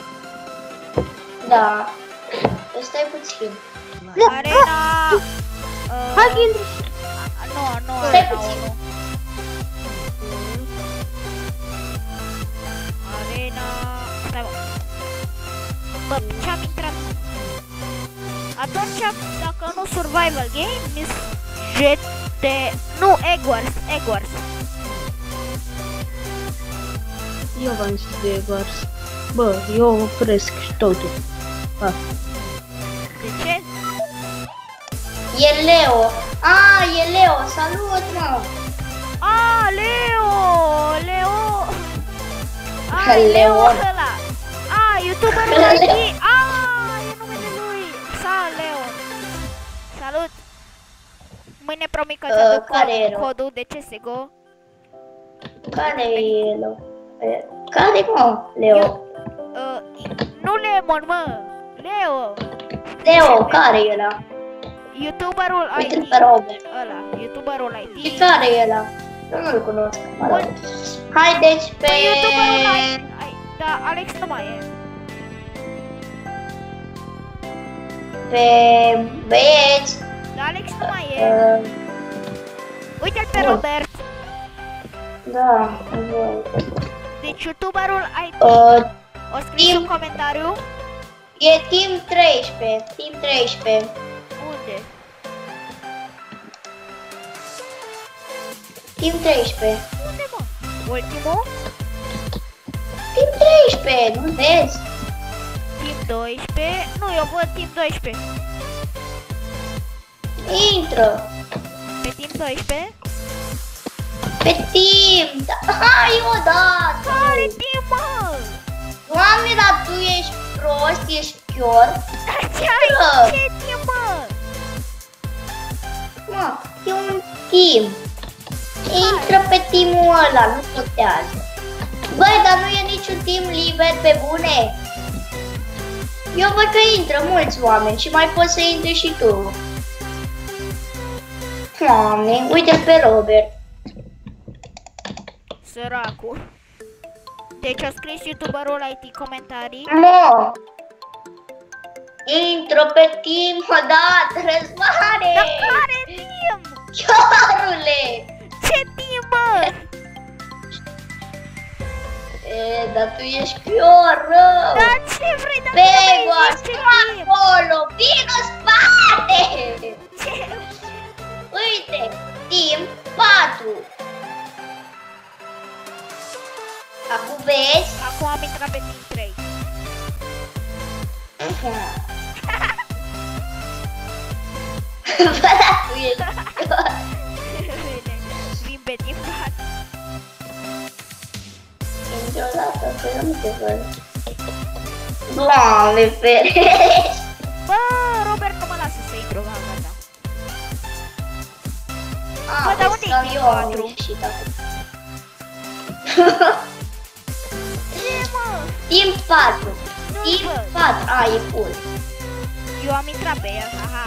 Da. Stai puțin.
Arena...
Hai că intru.
Nu,
Stai
Arena
puțin.
1. Arena... Stai, mă. Bă, ce-am intrat? Atunci, dacă nu Survival Games, GT... Nu, Egg Wars.
Eu v-am zis de Egors. Bă, eu opresc și totul. Ha.
De ce?
E Leo. E Leo. Salut, mă.
Leo!
Leon.
Leo ăla! YouTuberul IT! E numele lui! Leon! Salut! Mâine promit că ți aduc
care era?
codul de CSGO.
Care e Leo? Care, mă? Leo.
Nu Lemon, mă! Leo!
Leo, care e ăla?
YouTuberul
Uite-l
IT!
pe Robert.
Ăla, YouTuberul
Și
IT!
care e ăla? Eu nu-l cunosc. Mă rog. Haideți pe...
Păi YouTuberul IT! Da, Alex nu mai e.
Pe... Băieți.
Da, Alex nu mai e. Uite-l pe
bun.
Robert!
Da.
Deci YouTuberul IT! O scris
Team-
un comentariu.
E Team 13. Team 13.
Unde?
Team 13.
Unde, mă? Ultimul?
Team 13, nu vezi?
Team 12? Nu, eu văd Team 12.
Intră.
Pe Team 12?
Pe Team. Hai odată.
Care Team, mă?
Doamne, dar tu ești prost, ești chior.
Ce ai? Ce Team, mă?
Mă, e un team. Intră pe teamul ăla, nu contează. Băi, dar nu e niciun team liber pe bune. Eu văd că intră mulți oameni și mai poți să intri și tu. Doamne, uite-l pe Robert.
Săracul. Deci a scris YouTuberul IT comentarii.
Mă, Intro pe timp odată, Răzvane!
Dar care timp?
Chiorule!
Ce timp, bă?
Dar tu ești pior rău!
Dar ce vrei, dar
Bego,
ce
acum
timp?
acolo, vino spate!
Ce?
Uite, timp 4. Acum vezi?
Acum am intrat pe timp 3.
Bă, da, tu ești pior!
Vin pe timp 4.
Niciodată, că nu te văd. Doamne ferești!
Bă, Robert, nu mă lasă să intru, gata.
Bă,
dar unde e timp 4? Ce, mă?
Timp 4.
Nu
Timp
văd.
4. A, e full.
Eu am intrat pe el, aha.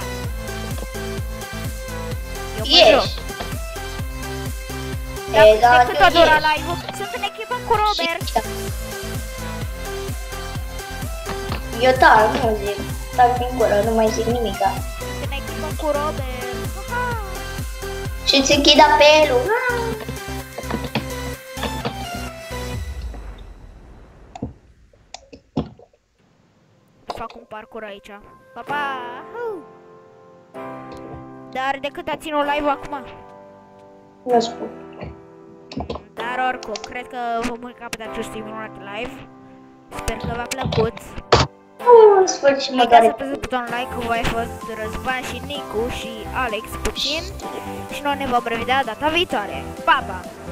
Eu mă joc.
Ești.
De cât a durat live-ul? Sunt în echipă cu Robert.
Eu da, nu zic. Stau din gură, nu mai zic nimica.
Sunt în echipă cu Robert. Aha.
Și îți închid apelul.
Fac un parcurs aici. Pa, pa! Dar de cât a ținut live-ul acum?
Nu spun.
Dar oricum, cred că vom încapăta acest minunat live. Sper că v-a plăcut.
În sfârșit mă
Uitați
doare.
să apăsați butonul like, că voi fost Răzvan și Nicu și Alex puțin. Și noi ne vom revedea data viitoare. Pa, pa!